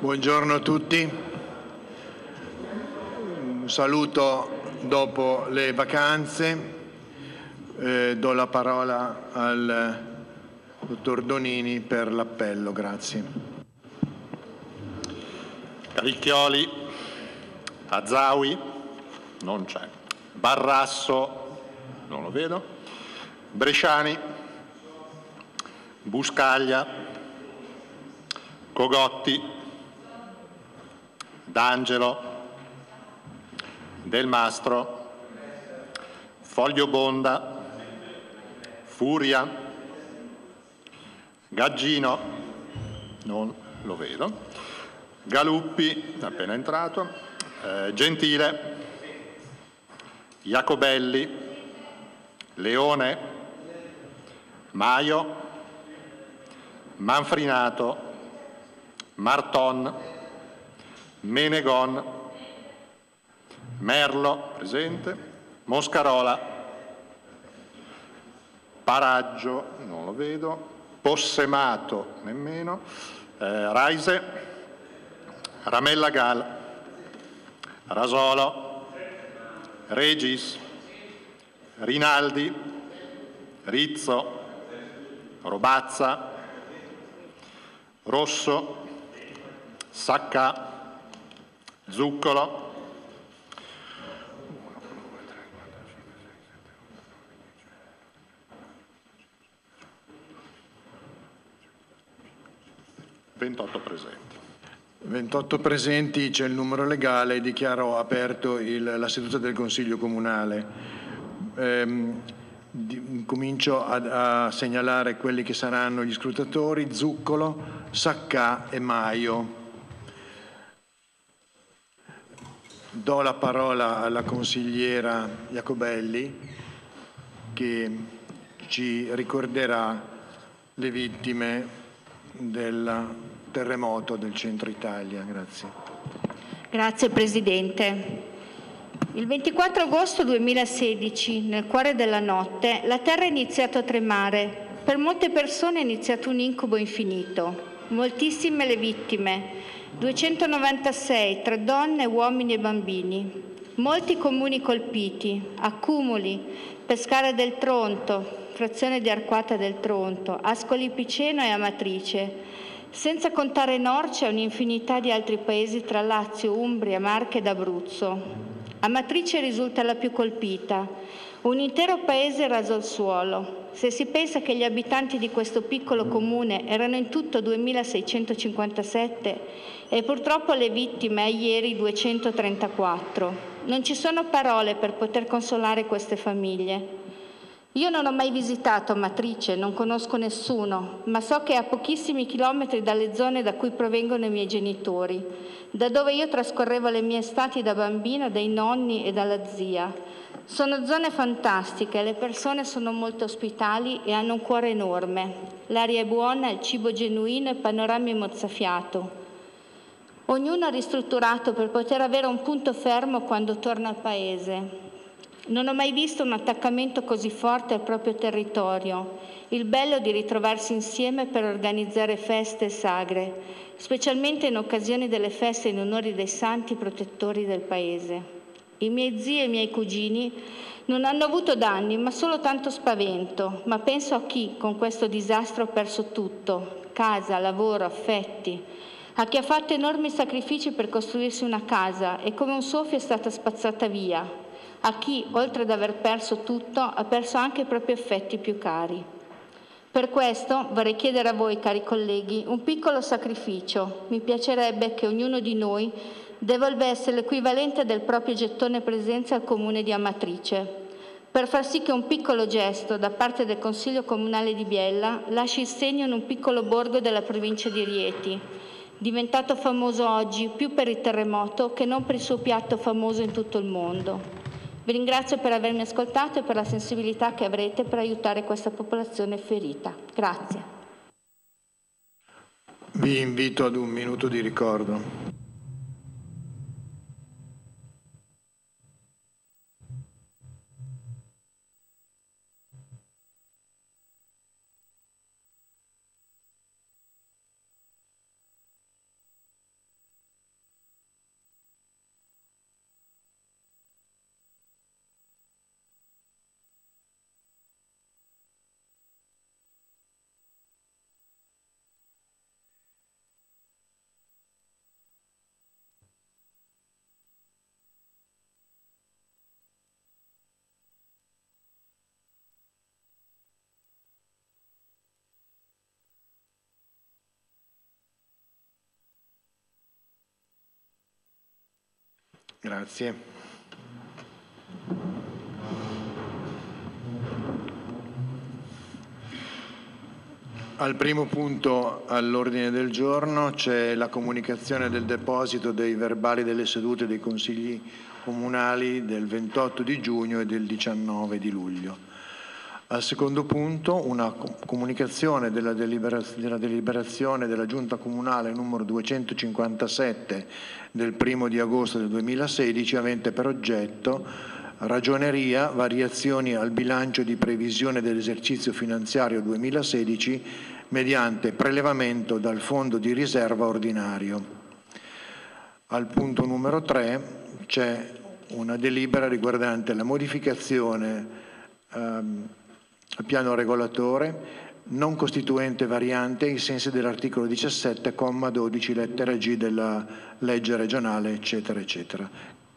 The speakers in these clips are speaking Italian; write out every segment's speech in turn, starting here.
Buongiorno a tutti. Un saluto dopo le vacanze. Do la parola al dottor Donini per l'appello. Grazie. Ricchioli, Azaui, non c'è. Barrasso, non lo vedo. Bresciani, Buscaglia, Cogotti, D'Angelo, Del Mastro, Foglio-Bonda, Furia, Gaggino, non lo vedo, Galuppi, appena entrato, Gentile, Iacobelli, Leone, Maio, Manfrinato, Marton, Menegon, Merlo, presente, Moscarola, Paraggio, non lo vedo, Possemato, nemmeno, Raise, Ramella Gal, Rasolo, Regis, Rinaldi, Rizzo, Robazza, Rosso, Sacca, Zuccolo, 28 presenti. 28 presenti, c'è il numero legale, dichiaro aperto la seduta del Consiglio Comunale. Comincio a segnalare quelli che saranno gli scrutatori: Zuccolo, Saccà e Maio. Do la parola alla consigliera Iacobelli che ci ricorderà le vittime del terremoto del centro Italia. Grazie. Grazie Presidente. Il 24 agosto 2016, nel cuore della notte, la terra è iniziata a tremare. Per molte persone è iniziato un incubo infinito. Moltissime le vittime, 296 tra donne, uomini e bambini. Molti comuni colpiti, Accumuli, Pescara del Tronto, frazione di Arquata del Tronto, Ascoli Piceno e Amatrice, senza contare Norcia e un'infinità di altri paesi tra Lazio, Umbria, Marche ed Abruzzo. Amatrice risulta la più colpita, un intero paese raso al suolo. Se si pensa che gli abitanti di questo piccolo comune erano in tutto 2.657 e purtroppo le vittime a ieri 234, non ci sono parole per poter consolare queste famiglie. Io non ho mai visitato Amatrice, non conosco nessuno, ma so che è a pochissimi chilometri dalle zone da cui provengono i miei genitori, da dove io trascorrevo le mie estati da bambina, dai nonni e dalla zia. Sono zone fantastiche, le persone sono molto ospitali e hanno un cuore enorme. L'aria è buona, il cibo genuino e panorami mozzafiato. Ognuno ha ristrutturato per poter avere un punto fermo quando torna al paese. Non ho mai visto un attaccamento così forte al proprio territorio, il bello di ritrovarsi insieme per organizzare feste e sagre, specialmente in occasione delle feste in onore dei santi protettori del paese. I miei zii e i miei cugini non hanno avuto danni, ma solo tanto spavento, ma penso a chi con questo disastro ha perso tutto, casa, lavoro, affetti, a chi ha fatto enormi sacrifici per costruirsi una casa e come un soffio è stata spazzata via, a chi, oltre ad aver perso tutto, ha perso anche i propri affetti più cari. Per questo vorrei chiedere a voi, cari colleghi, un piccolo sacrificio. Mi piacerebbe che ognuno di noi devolvesse l'equivalente del proprio gettone presenza al Comune di Amatrice, per far sì che un piccolo gesto da parte del Consiglio Comunale di Biella lasci il segno in un piccolo borgo della provincia di Rieti, diventato famoso oggi più per il terremoto che non per il suo piatto famoso in tutto il mondo. Vi ringrazio per avermi ascoltato e per la sensibilità che avrete per aiutare questa popolazione ferita. Grazie. Vi invito ad un minuto di ricordo. Grazie. Al primo punto all'ordine del giorno c'è la comunicazione del deposito dei verbali delle sedute dei consigli comunali del 28 di giugno e del 19 di luglio. Al secondo punto una comunicazione della deliberazione della Giunta Comunale numero 257 del 1 di agosto del 2016 avente per oggetto Ragioneria, variazioni al bilancio di previsione dell'esercizio finanziario 2016 mediante prelevamento dal fondo di riserva ordinario. Al punto numero 3 c'è una delibera riguardante la modificazione al piano regolatore non costituente variante ai sensi dell'articolo 17, comma 12, lettera G della legge regionale, eccetera, eccetera.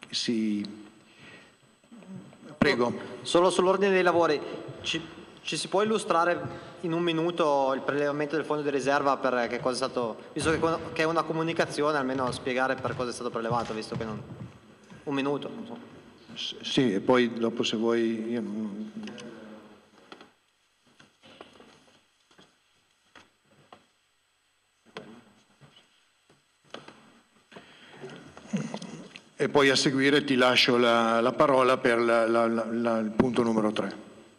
Prego. Solo sull'ordine dei lavori, ci si può illustrare in un minuto il prelevamento del fondo di riserva per che cosa è stato, visto che è una comunicazione, almeno spiegare per cosa è stato prelevato, visto che non... Un minuto. Non so. Sì, e poi dopo se vuoi... E poi a seguire ti lascio la parola per il punto numero 3.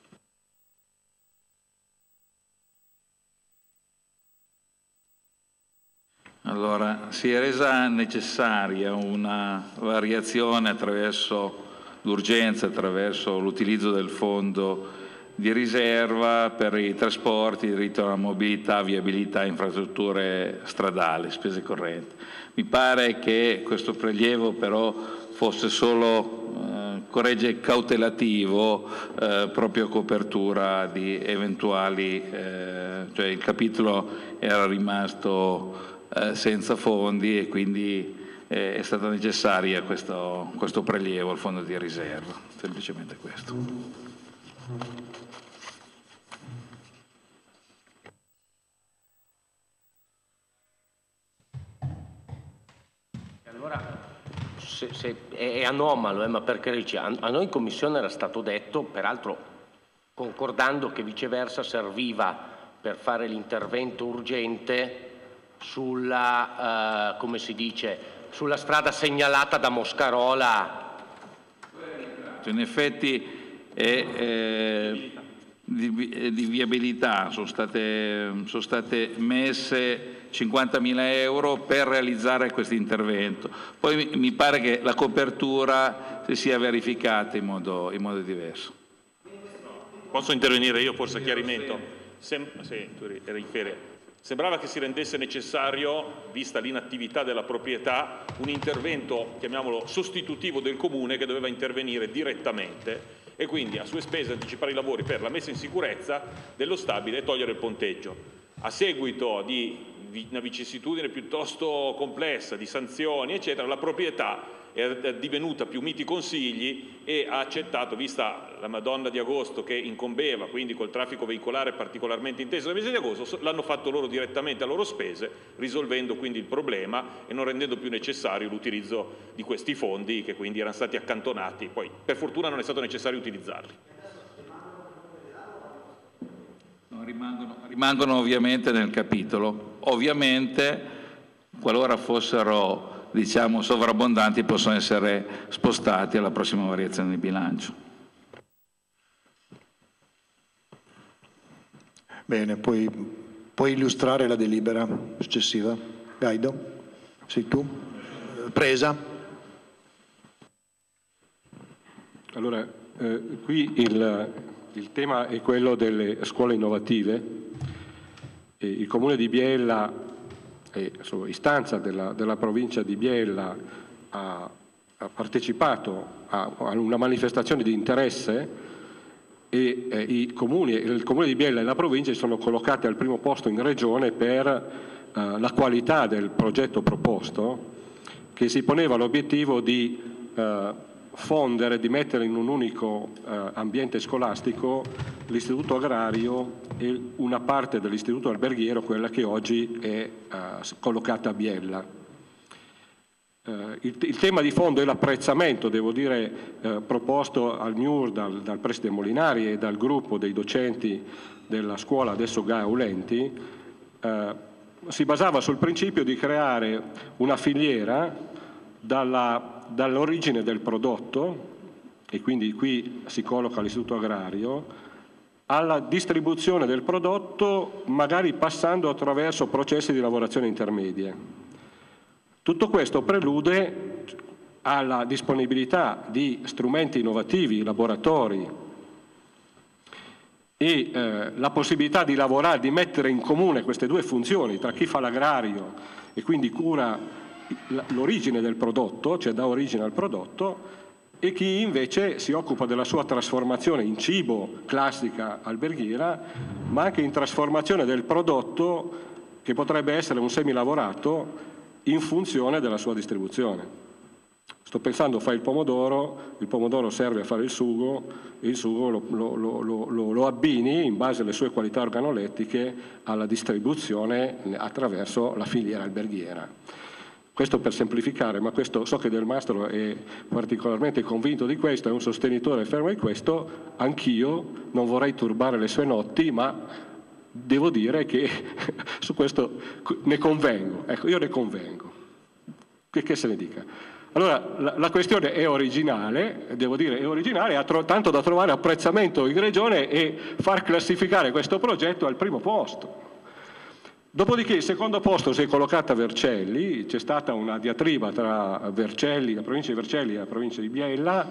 Allora, si è resa necessaria una variazione attraverso l'urgenza, attraverso l'utilizzo del fondo di riserva per i trasporti, diritto alla mobilità, viabilità, infrastrutture stradali, spese correnti. Mi pare che questo prelievo però fosse solo corregge cautelativo proprio a copertura di eventuali, cioè il capitolo era rimasto senza fondi e quindi è stata necessaria questo prelievo al fondo di riserva, semplicemente questo. Allora è anomalo, ma perché a noi in Commissione era stato detto, peraltro concordando che viceversa serviva per fare l'intervento urgente sulla, come si dice, sulla strada segnalata da Moscarola. In effetti di viabilità sono state messe 50.000 euro per realizzare questo intervento. Poi mi pare che la copertura si sia verificata in modo diverso. Posso intervenire io forse a chiarimento? Sì, tu eri in ferie. Sembrava che si rendesse necessario, vista l'inattività della proprietà, un intervento, chiamiamolo sostitutivo del Comune, che doveva intervenire direttamente e quindi a sue spese anticipare i lavori per la messa in sicurezza dello stabile e togliere il ponteggio. A seguito di una vicissitudine piuttosto complessa, di sanzioni, eccetera, la proprietà è divenuta più miti consigli e ha accettato, vista la Madonna di agosto che incombeva, quindi col traffico veicolare particolarmente inteso nel mese di agosto, l'hanno fatto loro direttamente a loro spese, risolvendo quindi il problema e non rendendo più necessario l'utilizzo di questi fondi che quindi erano stati accantonati. Poi per fortuna non è stato necessario utilizzarli. No, rimangono ovviamente nel capitolo. Ovviamente qualora fossero sovrabbondanti possono essere spostati alla prossima variazione di bilancio. Bene, puoi illustrare la delibera successiva? Gaido? Sei tu? Presa? Allora, qui il tema è quello delle scuole innovative. Il Comune di Biella, su istanza della provincia di Biella, ha partecipato a una manifestazione di interesse e il Comune di Biella e la provincia si sono collocati al primo posto in regione per la qualità del progetto proposto, che si poneva l'obiettivo di fondere, di mettere in un unico ambiente scolastico l'istituto agrario e una parte dell'istituto alberghiero, quella che oggi è collocata a Biella. Il tema di fondo è l'apprezzamento, devo dire, proposto al MIUR dal preside Molinari e dal gruppo dei docenti della scuola adesso Gaulenti. Si basava sul principio di creare una filiera dall'origine del prodotto, e quindi qui si colloca l'istituto agrario, alla distribuzione del prodotto, magari passando attraverso processi di lavorazione intermedie. Tutto questo prelude alla disponibilità di strumenti innovativi, laboratori e la possibilità di lavorare, di mettere in comune queste due funzioni tra chi fa l'agrario e quindi cura l'origine del prodotto, cioè dà origine al prodotto, e chi invece si occupa della sua trasformazione in cibo classica alberghiera, ma anche in trasformazione del prodotto che potrebbe essere un semilavorato in funzione della sua distribuzione. Sto pensando, fai il pomodoro serve a fare il sugo, e il sugo lo abbini in base alle sue qualità organolettiche alla distribuzione attraverso la filiera alberghiera. Questo per semplificare, ma questo, so che Del Mastro è particolarmente convinto di questo, è un sostenitore fermo di questo, anch'io non vorrei turbare le sue notti, ma devo dire che su questo ne convengo, ecco, io ne convengo, che se ne dica. Allora, la questione è originale, devo dire è originale, tanto da trovare apprezzamento in Regione e far classificare questo progetto al primo posto. Dopodiché il secondo posto si è collocata Vercelli, c'è stata una diatriba tra Vercelli, la provincia di Vercelli e la provincia di Biella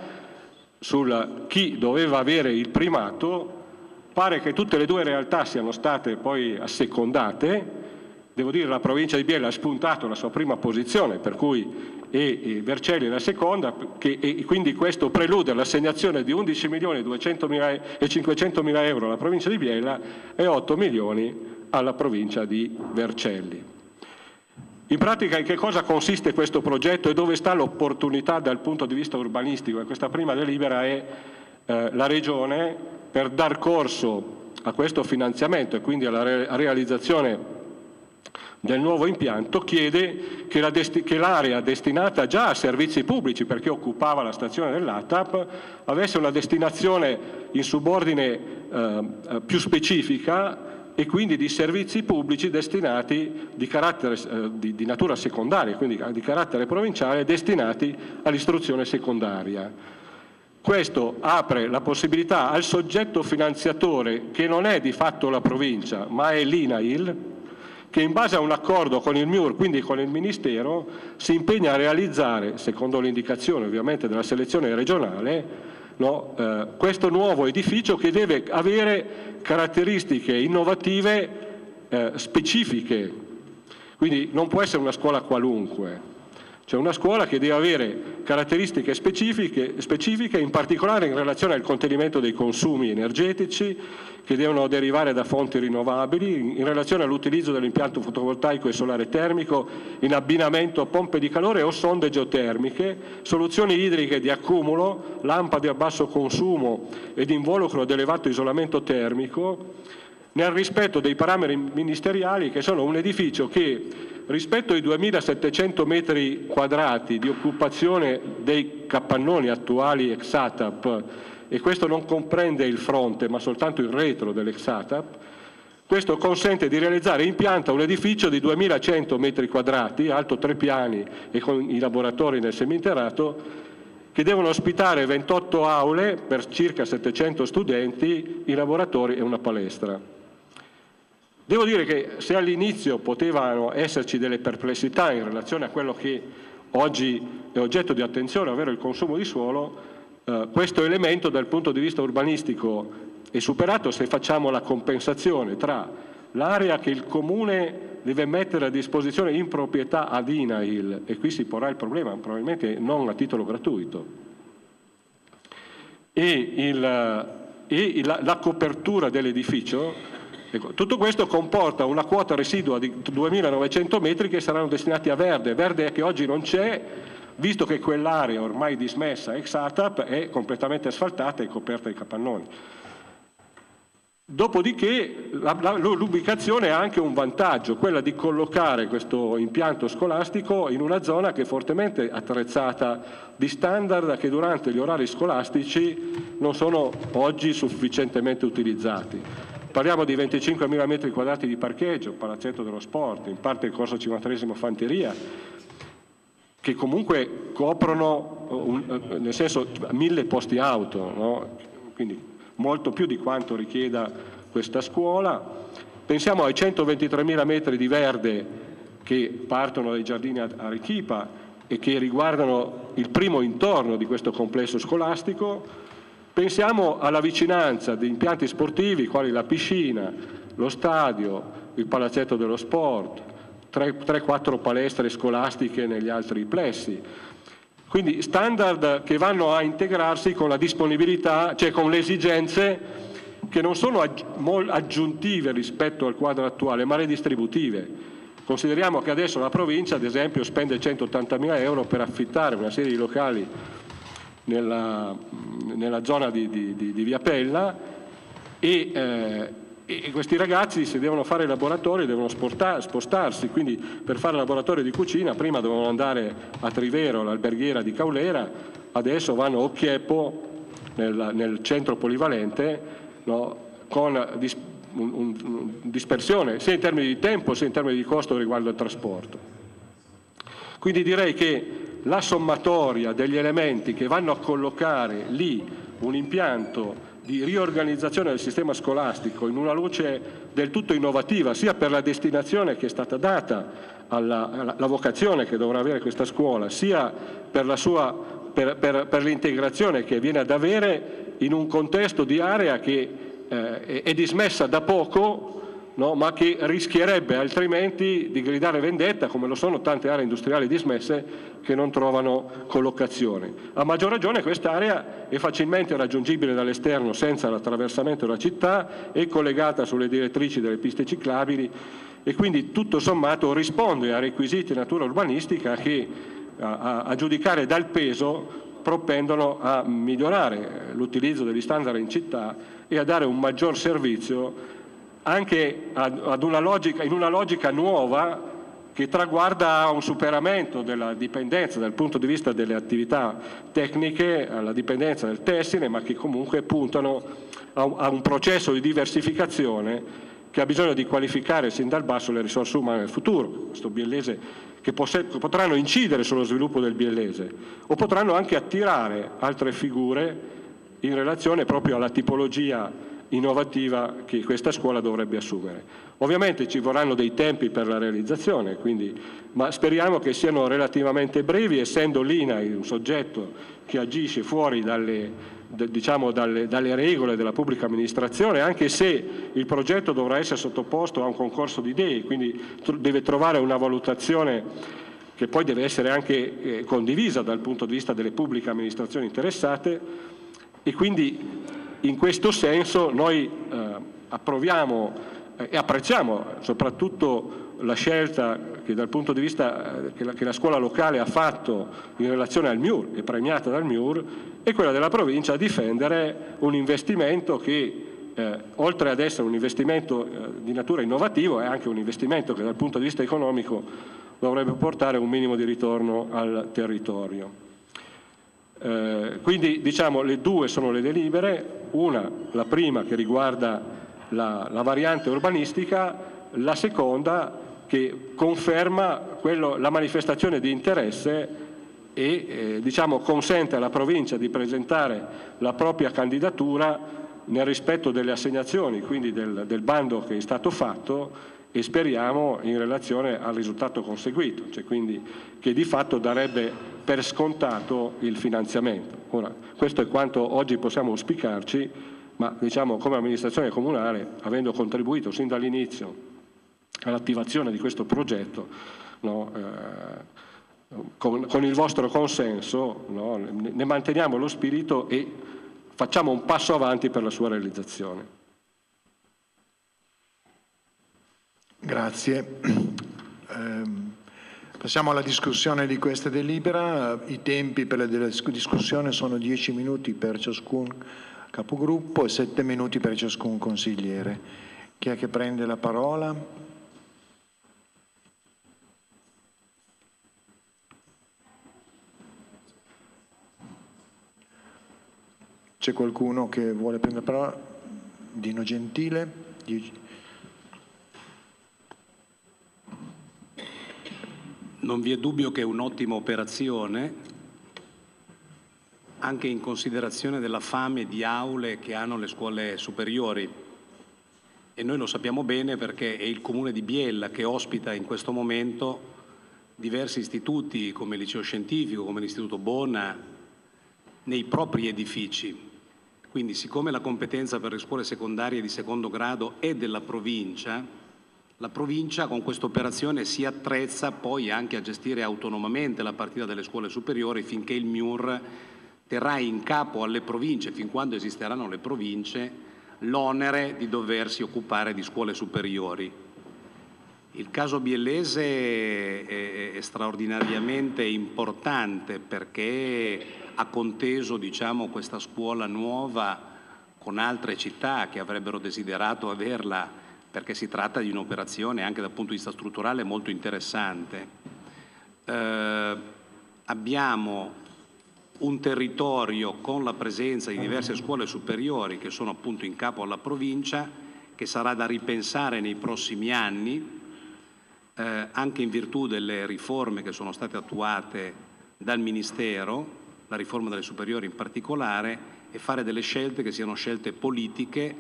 sul chi doveva avere il primato. Pare che tutte le due realtà siano state poi assecondate. Devo dire, la provincia di Biella ha spuntato la sua prima posizione, per cui Vercelli è la seconda, e quindi questo prelude all'assegnazione di 11.200.000 e 500.000 euro alla provincia di Biella e 8 milioni alla provincia di Vercelli. In pratica, in che cosa consiste questo progetto e dove sta l'opportunità dal punto di vista urbanistico? E questa prima delibera è la Regione, per dar corso a questo finanziamento e quindi alla realizzazione del nuovo impianto, chiede che l'area destinata già a servizi pubblici, perché occupava la stazione dell'ATAP, avesse una destinazione in subordine più specifica, e quindi di servizi pubblici destinati di natura secondaria, quindi di carattere provinciale, destinati all'istruzione secondaria. Questo apre la possibilità al soggetto finanziatore, che non è di fatto la provincia, ma è l'INAIL, che in base a un accordo con il MIUR, quindi con il Ministero, si impegna a realizzare, secondo l'indicazione ovviamente della selezione regionale, questo nuovo edificio, che deve avere caratteristiche innovative specifiche, quindi non può essere una scuola qualunque, cioè una scuola che deve avere caratteristiche specifiche, in particolare in relazione al contenimento dei consumi energetici che devono derivare da fonti rinnovabili, in relazione all'utilizzo dell'impianto fotovoltaico e solare termico in abbinamento a pompe di calore o sonde geotermiche, soluzioni idriche di accumulo, lampade a basso consumo ed involucro ad elevato isolamento termico, nel rispetto dei parametri ministeriali, che sono un edificio che, rispetto ai 2.700 metri quadrati di occupazione dei capannoni attuali ex ATAP, e questo non comprende il fronte ma soltanto il retro dell'ex ATAP, questo consente di realizzare in pianta un edificio di 2.100 metri quadrati, alto 3 piani e con i laboratori nel seminterrato, che devono ospitare 28 aule per circa 700 studenti, i laboratori e una palestra. Devo dire che se all'inizio potevano esserci delle perplessità in relazione a quello che oggi è oggetto di attenzione, ovvero il consumo di suolo, questo elemento dal punto di vista urbanistico è superato se facciamo la compensazione tra l'area che il Comune deve mettere a disposizione in proprietà ad INAIL, e qui si porrà il problema, probabilmente non a titolo gratuito, e la copertura dell'edificio. Ecco, tutto questo comporta una quota residua di 2.900 metri che saranno destinati a verde che oggi non c'è, visto che quell'area ormai dismessa ex ATAP è completamente asfaltata e coperta di capannoni. Dopodiché l'ubicazione ha anche un vantaggio, quella di collocare questo impianto scolastico in una zona che è fortemente attrezzata di standard che durante gli orari scolastici non sono oggi sufficientemente utilizzati. Parliamo di 25.000 metri quadrati di parcheggio, palazzetto dello sport, in parte il corso 53esimo Fanteria, che comunque coprono, nel senso, 1.000 posti auto, no? Quindi molto più di quanto richieda questa scuola. Pensiamo ai 123.000 metri di verde che partono dai giardini Arechipa e che riguardano il primo intorno di questo complesso scolastico. Pensiamo alla vicinanza di impianti sportivi quali la piscina, lo stadio, il palazzetto dello sport, 3-4 palestre scolastiche negli altri plessi. Quindi standard che vanno a integrarsi con la disponibilità, cioè con le esigenze che non sono aggiuntive rispetto al quadro attuale, ma redistributive. Consideriamo che adesso la provincia, ad esempio, spende 180.000 euro per affittare una serie di locali nella zona di Via Pella e questi ragazzi, se devono fare i laboratori, devono spostarsi, quindi per fare laboratorio di cucina prima dovevano andare a Trivero, l'alberghiera di Caulera, adesso vanno a Occhiepo nel centro polivalente, no, con dispersione sia in termini di tempo sia in termini di costo riguardo al trasporto. Quindi direi che la sommatoria degli elementi che vanno a collocare lì un impianto di riorganizzazione del sistema scolastico in una luce del tutto innovativa, sia per la destinazione che è stata data alla vocazione che dovrà avere questa scuola, sia per l'integrazione che viene ad avere in un contesto di area che è dismessa da poco, no, ma che rischierebbe altrimenti di gridare vendetta, come lo sono tante aree industriali dismesse che non trovano collocazione. A maggior ragione quest'area è facilmente raggiungibile dall'esterno senza l'attraversamento della città, è collegata sulle direttrici delle piste ciclabili e quindi tutto sommato risponde a requisiti di natura urbanistica che a giudicare dal peso propendono a migliorare l'utilizzo degli standard in città e a dare un maggior servizio anche in una logica nuova che traguarda a un superamento della dipendenza dal punto di vista delle attività tecniche, alla dipendenza del tessile, ma che comunque puntano a un processo di diversificazione che ha bisogno di qualificare sin dal basso le risorse umane del futuro. Questo biellese che potranno incidere sullo sviluppo del biellese o potranno anche attirare altre figure in relazione proprio alla tipologia innovativa che questa scuola dovrebbe assumere. Ovviamente ci vorranno dei tempi per la realizzazione, ma speriamo che siano relativamente brevi, essendo l'INAI un soggetto che agisce fuori dalle regole della pubblica amministrazione, anche se il progetto dovrà essere sottoposto a un concorso di idee, quindi deve trovare una valutazione che poi deve essere anche condivisa dal punto di vista delle pubbliche amministrazioni interessate e quindi in questo senso noi approviamo e apprezziamo soprattutto la scelta che dal punto di vista che la scuola locale ha fatto in relazione al MIUR e premiata dal MIUR e quella della provincia a difendere un investimento che oltre ad essere un investimento di natura innovativo è anche un investimento che dal punto di vista economico dovrebbe portare un minimo di ritorno al territorio. Quindi diciamo le due sono le delibere, la prima che riguarda la variante urbanistica, la seconda che conferma la manifestazione di interesse e consente alla provincia di presentare la propria candidatura nel rispetto delle assegnazioni, quindi del bando che è stato fatto e speriamo in relazione al risultato conseguito, cioè quindi che di fatto darebbe per scontato il finanziamento. Ora, questo è quanto oggi possiamo auspicarci, ma come amministrazione comunale, avendo contribuito sin dall'inizio all'attivazione di questo progetto, no, con il vostro consenso, no, ne manteniamo lo spirito e facciamo un passo avanti per la sua realizzazione. Grazie. Passiamo alla discussione di questa delibera. I tempi per la discussione sono 10 minuti per ciascun capogruppo e 7 minuti per ciascun consigliere. Chi è che prende la parola? C'è qualcuno che vuole prendere la parola? Dino Gentile. Non vi è dubbio che è un'ottima operazione, anche in considerazione della fame di aule che hanno le scuole superiori. E noi lo sappiamo bene perché è il Comune di Biella che ospita in questo momento diversi istituti come il Liceo Scientifico, come l'Istituto Bona, nei propri edifici. Quindi, siccome la competenza per le scuole secondarie di secondo grado è della provincia, la provincia con questa operazione si attrezza poi anche a gestire autonomamente la partita delle scuole superiori finché il MIUR terrà in capo alle province, fin quando esisteranno le province, l'onere di doversi occupare di scuole superiori. Il caso biellese è straordinariamente importante perché ha conteso, diciamo, questa scuola nuova con altre città che avrebbero desiderato averla, perché si tratta di un'operazione anche dal punto di vista strutturale molto interessante. Abbiamo un territorio con la presenza di diverse scuole superiori che sono appunto in capo alla provincia, che sarà da ripensare nei prossimi anni, anche in virtù delle riforme che sono state attuate dal Ministero, la riforma delle superiori in particolare, e fare delle scelte che siano scelte politiche,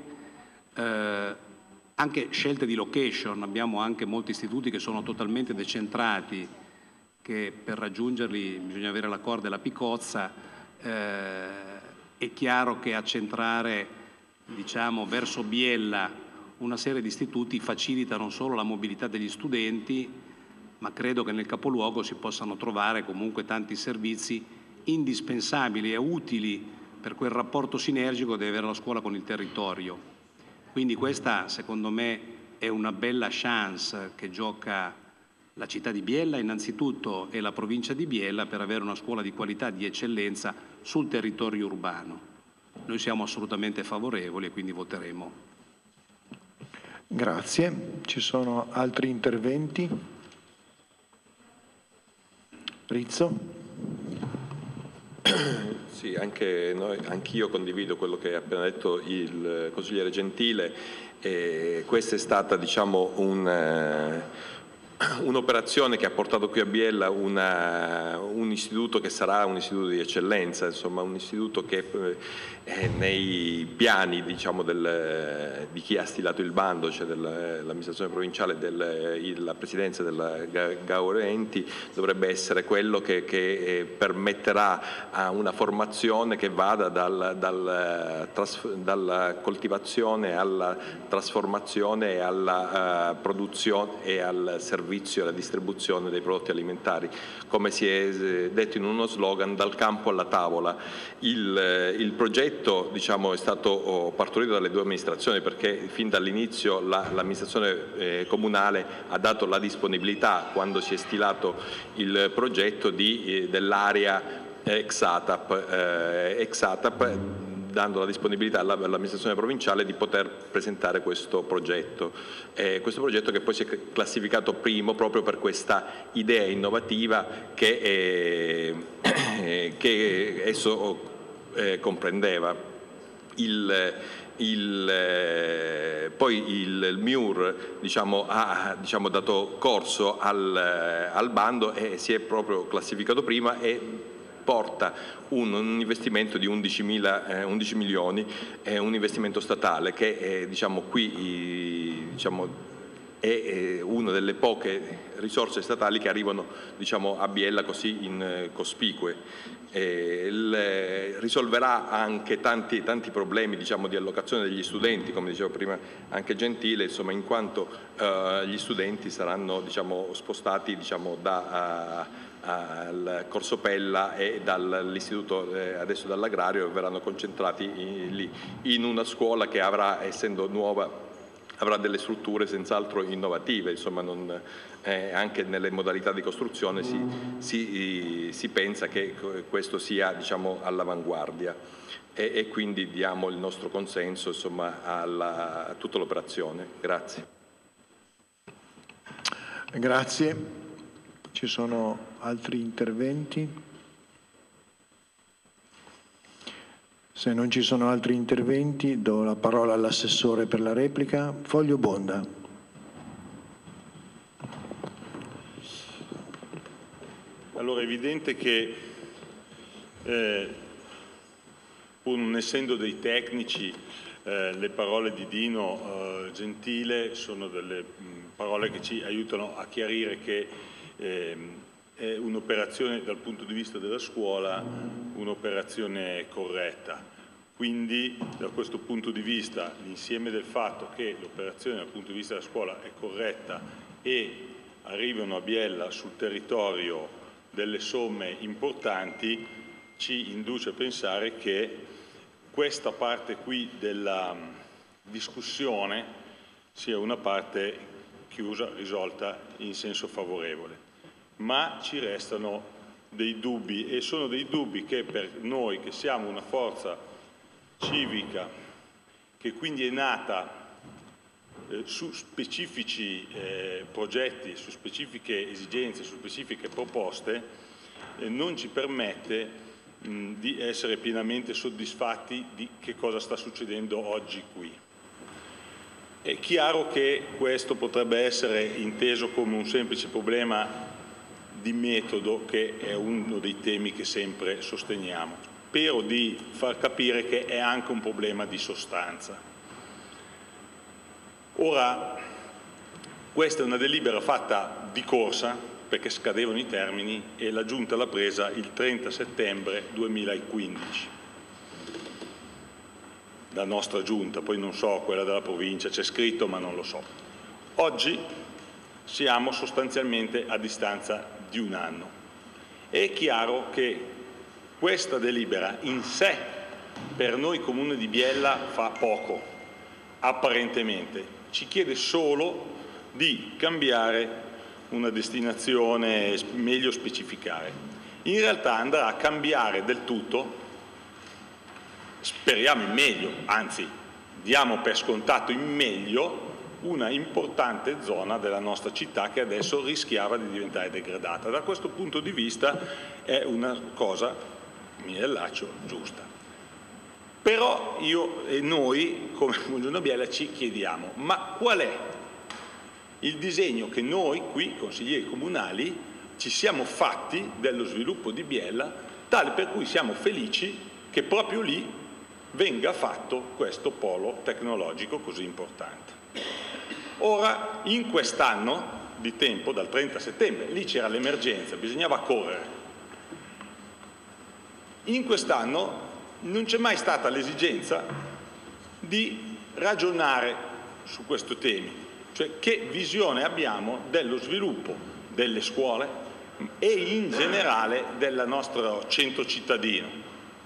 anche scelte di location. Abbiamo anche molti istituti che sono totalmente decentrati, che per raggiungerli bisogna avere la corda e la picozza. È chiaro che accentrare, diciamo, verso Biella una serie di istituti facilita non solo la mobilità degli studenti, ma credo che nel capoluogo si possano trovare comunque tanti servizi indispensabili e utili per quel rapporto sinergico che deve avere la scuola con il territorio. Quindi questa, secondo me, è una bella chance che gioca la città di Biella innanzitutto e la provincia di Biella per avere una scuola di qualità, di eccellenza sul territorio urbano. Noi siamo assolutamente favorevoli e quindi voteremo. Grazie. Ci sono altri interventi? Rizzo? Sì, anch'io condivido quello che ha appena detto il consigliere Gentile. Questa è stata, diciamo, un'operazione che ha portato qui a Biella un istituto che sarà un istituto di eccellenza, insomma un istituto che è nei piani, diciamo, di chi ha stilato il bando, cioè dell'amministrazione provinciale, la presidenza della Gaurenti, dovrebbe essere quello che permetterà a una formazione che vada dalla coltivazione alla trasformazione e alla produzione e al servizio e alla distribuzione dei prodotti alimentari, come si è detto in uno slogan, dal campo alla tavola. Il progetto, diciamo, è stato partorito dalle due amministrazioni, perché fin dall'inizio l'amministrazione comunale ha dato la disponibilità, quando si è stilato il progetto, dell'area ex ATAP, dando la disponibilità all'amministrazione provinciale di poter presentare questo progetto che poi si è classificato primo proprio per questa idea innovativa che esso comprendeva. Poi il MIUR, diciamo, ha dato corso al bando e si è proprio classificato prima e porta un investimento di 11 milioni, un investimento statale che diciamo, qui è una delle poche risorse statali che arrivano, diciamo, a Biella così cospicue. Risolverà anche tanti problemi, diciamo, di allocazione degli studenti, come diceva prima anche Gentile, insomma, in quanto gli studenti saranno, diciamo, spostati, diciamo, al Corso Pella e dall'istituto, adesso dall'agrario, verranno concentrati lì in una scuola che avrà, essendo nuova, avrà delle strutture senz'altro innovative, insomma anche nelle modalità di costruzione si pensa che questo sia, diciamo, all'avanguardia e quindi diamo il nostro consenso, insomma, a tutta l'operazione. Grazie. Grazie. Ci sono altri interventi? Se non ci sono altri interventi, do la parola all'assessore per la replica. Foglio Bonda. Allora, è evidente che, pur non essendo dei tecnici, le parole di Dino Gentile sono delle parole che ci aiutano a chiarire che è un'operazione dal punto di vista della scuola, un'operazione corretta. Quindi da questo punto di vista l'insieme del fatto che l'operazione dal punto di vista della scuola è corretta e arrivano a Biella sul territorio delle somme importanti ci induce a pensare che questa parte qui della discussione sia una parte chiusa, risolta in senso favorevole. Ma ci restano dei dubbi e sono dei dubbi che per noi che siamo una forza civica che quindi è nata su specifici progetti, su specifiche esigenze, su specifiche proposte, non ci permette di essere pienamente soddisfatti di che cosa sta succedendo oggi qui. È chiaro che questo potrebbe essere inteso come un semplice problema di metodo, che è uno dei temi che sempre sosteniamo. Spero di far capire che è anche un problema di sostanza. Ora, questa è una delibera fatta di corsa, perché scadevano i termini e la Giunta l'ha presa il 30 settembre 2015. La nostra Giunta, poi non so, quella della provincia, c'è scritto ma non lo so. Oggi siamo sostanzialmente a distanza di un anno. È chiaro che questa delibera in sé per noi Comune di Biella fa poco, apparentemente. Ci chiede solo di cambiare una destinazione, meglio specificare. In realtà andrà a cambiare del tutto, speriamo in meglio, anzi diamo per scontato in meglio, una importante zona della nostra città che adesso rischiava di diventare degradata. Da questo punto di vista è una cosa, mi allaccio, giusta. Però io e noi, come Buongiorno Biella, ci chiediamo, ma qual è il disegno che noi qui, consiglieri comunali, ci siamo fatti dello sviluppo di Biella, tale per cui siamo felici che proprio lì venga fatto questo polo tecnologico così importante. Ora, in quest'anno di tempo, dal 30 settembre, lì c'era l'emergenza, bisognava correre. In quest'anno non c'è mai stata l'esigenza di ragionare su questi temi, cioè che visione abbiamo dello sviluppo delle scuole e in generale del nostro centro cittadino.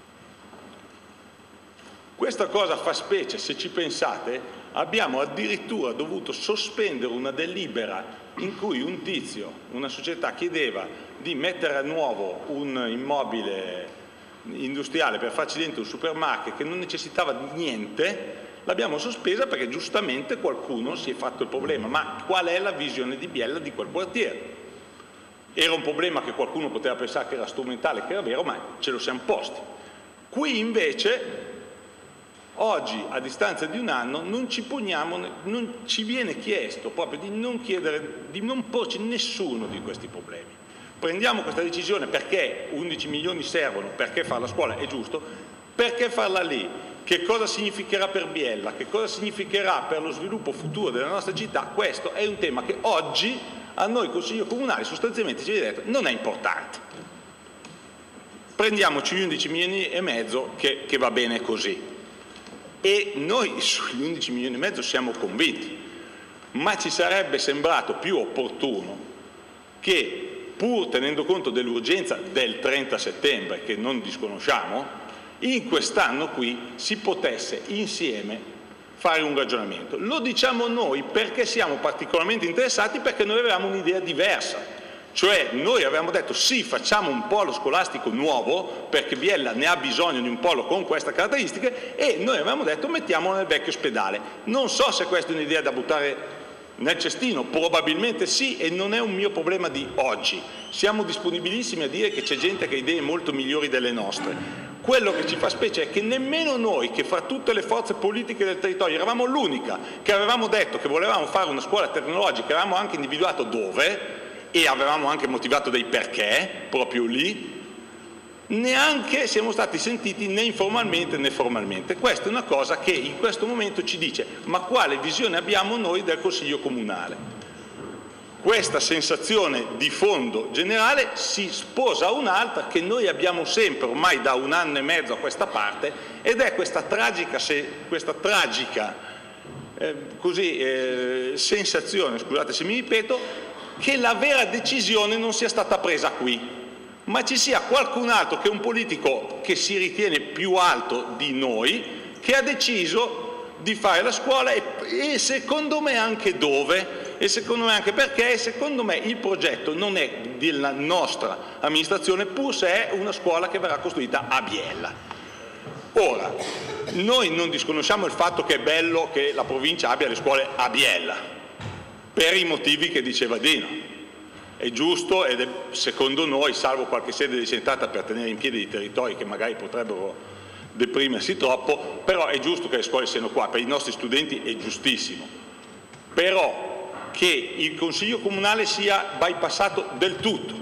Questa cosa fa specie, se ci pensate, abbiamo addirittura dovuto sospendere una delibera in cui un tizio, una società chiedeva di mettere a nuovo un immobile industriale per farci dentro un supermarket che non necessitava di niente, l'abbiamo sospesa perché giustamente qualcuno si è fatto il problema, ma qual è la visione di Biella di quel quartiere? Era un problema che qualcuno poteva pensare che era strumentale, che era vero, ma ce lo siamo posti. Qui invece, oggi, a distanza di un anno, non ci viene chiesto proprio di non chiedere, di non porci nessuno di questi problemi. Prendiamo questa decisione perché 11 milioni servono, perché fare la scuola è giusto, perché farla lì, che cosa significherà per Biella, che cosa significherà per lo sviluppo futuro della nostra città, questo è un tema che oggi a noi consiglio comunale sostanzialmente ci viene detto non è importante. Prendiamoci gli 11 milioni e mezzo che va bene così. E noi sugli 11 milioni e mezzo siamo convinti, ma ci sarebbe sembrato più opportuno che, pur tenendo conto dell'urgenza del 30 settembre, che non disconosciamo, in quest'anno qui si potesse insieme fare un ragionamento. Lo diciamo noi perché siamo particolarmente interessati, perché noi avevamo un'idea diversa. Cioè noi avevamo detto sì, facciamo un polo scolastico nuovo perché Biella ne ha bisogno di un polo con queste caratteristiche, e noi avevamo detto mettiamolo nel vecchio ospedale. Non so se questa è un'idea da buttare nel cestino, probabilmente sì, e non è un mio problema di oggi. Siamo disponibilissimi a dire che c'è gente che ha idee molto migliori delle nostre. Quello che ci fa specie è che nemmeno noi, che fra tutte le forze politiche del territorio eravamo l'unica che avevamo detto che volevamo fare una scuola tecnologica, avevamo anche individuato dove e avevamo anche motivato dei perché proprio lì, neanche siamo stati sentiti né informalmente né formalmente. Questa è una cosa che in questo momento ci dice ma quale visione abbiamo noi del Consiglio Comunale. Questa sensazione di fondo generale si sposa a un'altra che noi abbiamo sempre ormai da 1 anno e mezzo a questa parte, ed è questa tragica sensazione, scusate se mi ripeto, che la vera decisione non sia stata presa qui, ma ci sia qualcun altro, che è un politico che si ritiene più alto di noi, che ha deciso di fare la scuola e secondo me anche dove, e secondo me anche perché, e secondo me il progetto non è della nostra amministrazione, pur se è una scuola che verrà costruita a Biella. Ora, noi non disconosciamo il fatto che è bello che la provincia abbia le scuole a Biella, per i motivi che diceva Dino. È giusto ed è, secondo noi, salvo qualche sede disentata per tenere in piedi i territori che magari potrebbero deprimersi troppo, però è giusto che le scuole siano qua, per i nostri studenti è giustissimo. Però che il Consiglio Comunale sia bypassato del tutto,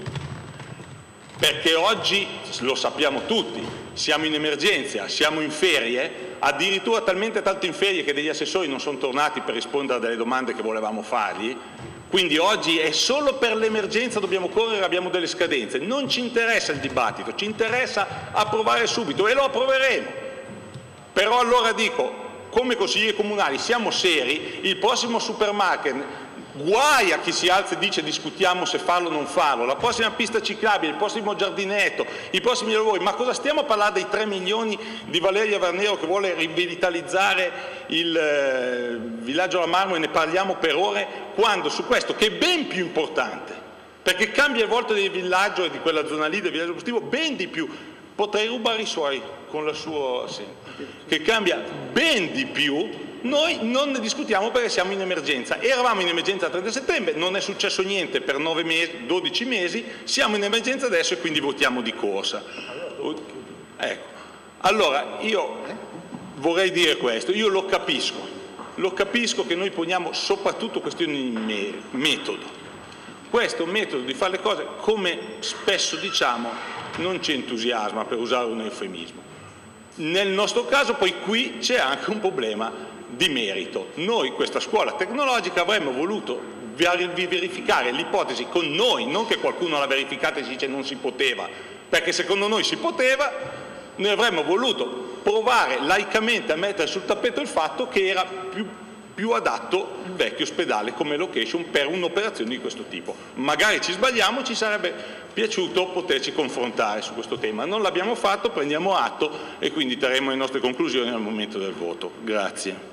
perché oggi, lo sappiamo tutti, siamo in emergenza, siamo in ferie, addirittura talmente tanto in ferie che degli assessori non sono tornati per rispondere a delle domande che volevamo fargli, quindi oggi è solo per l'emergenza, dobbiamo correre, abbiamo delle scadenze, non ci interessa il dibattito, ci interessa approvare subito e lo approveremo. Però allora dico, come consiglieri comunali siamo seri, il prossimo supermarket, guai a chi si alza e dice discutiamo se farlo o non farlo, la prossima pista ciclabile, il prossimo giardinetto, i prossimi lavori, ma cosa stiamo a parlare dei 3 milioni di Valeria Varnero che vuole rivitalizzare il villaggio alla Marmo, e ne parliamo per ore, quando su questo, che è ben più importante, perché cambia il volto del villaggio e di quella zona lì, del villaggio positivo, ben di più, potrei rubare i suoi con la sua, sì, che cambia ben di più. Noi non ne discutiamo perché siamo in emergenza. Eravamo in emergenza il 30 settembre, non è successo niente per 9 mesi, 12 mesi, siamo in emergenza adesso e quindi votiamo di corsa. Ecco. Allora, io vorrei dire questo, io lo capisco che noi poniamo soprattutto questioni di metodo. Questo metodo di fare le cose, come spesso diciamo, non ci entusiasma, per usare un eufemismo. Nel nostro caso poi qui c'è anche un problema di merito. Noi questa scuola tecnologica avremmo voluto verificare l'ipotesi con noi, non che qualcuno l'ha verificata e si dice non si poteva, perché secondo noi si poteva. Noi avremmo voluto provare laicamente a mettere sul tappeto il fatto che era più adatto il vecchio ospedale come location per un'operazione di questo tipo. Magari ci sbagliamo, ci sarebbe piaciuto poterci confrontare su questo tema. Non l'abbiamo fatto, prendiamo atto e quindi terremo le nostre conclusioni al momento del voto. Grazie.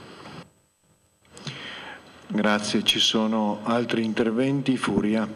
Grazie. Ci sono altri interventi? Furia.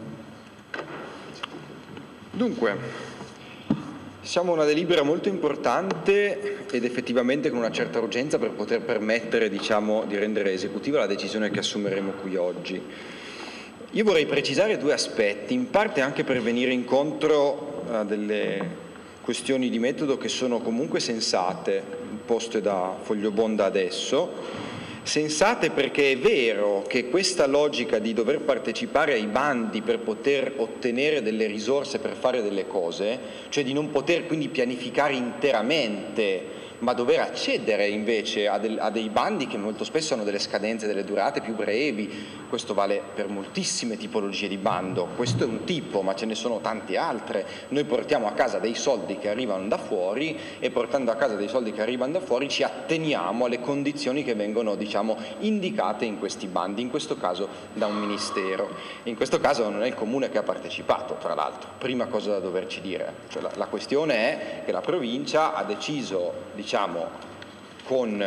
Dunque, siamo una delibera molto importante ed effettivamente con una certa urgenza per poter permettere, diciamo, di rendere esecutiva la decisione che assumeremo qui oggi. Io vorrei precisare 2 aspetti, in parte anche per venire incontro a delle questioni di metodo che sono comunque sensate, poste da Fogliobonda adesso. Sensate perché è vero che questa logica di dover partecipare ai bandi per poter ottenere delle risorse per fare delle cose, cioè di non poter quindi pianificare interamente, ma dover accedere invece a dei bandi che molto spesso hanno delle scadenze, delle durate più brevi. Questo vale per moltissime tipologie di bando, questo è un tipo, ma ce ne sono tante altre. Noi portiamo a casa dei soldi che arrivano da fuori e portando a casa dei soldi che arrivano da fuori ci atteniamo alle condizioni che vengono, diciamo, indicate in questi bandi, in questo caso da un ministero. In questo caso non è il Comune che ha partecipato, tra l'altro, prima cosa da doverci dire. Cioè, la questione è che la provincia ha deciso, diciamo, con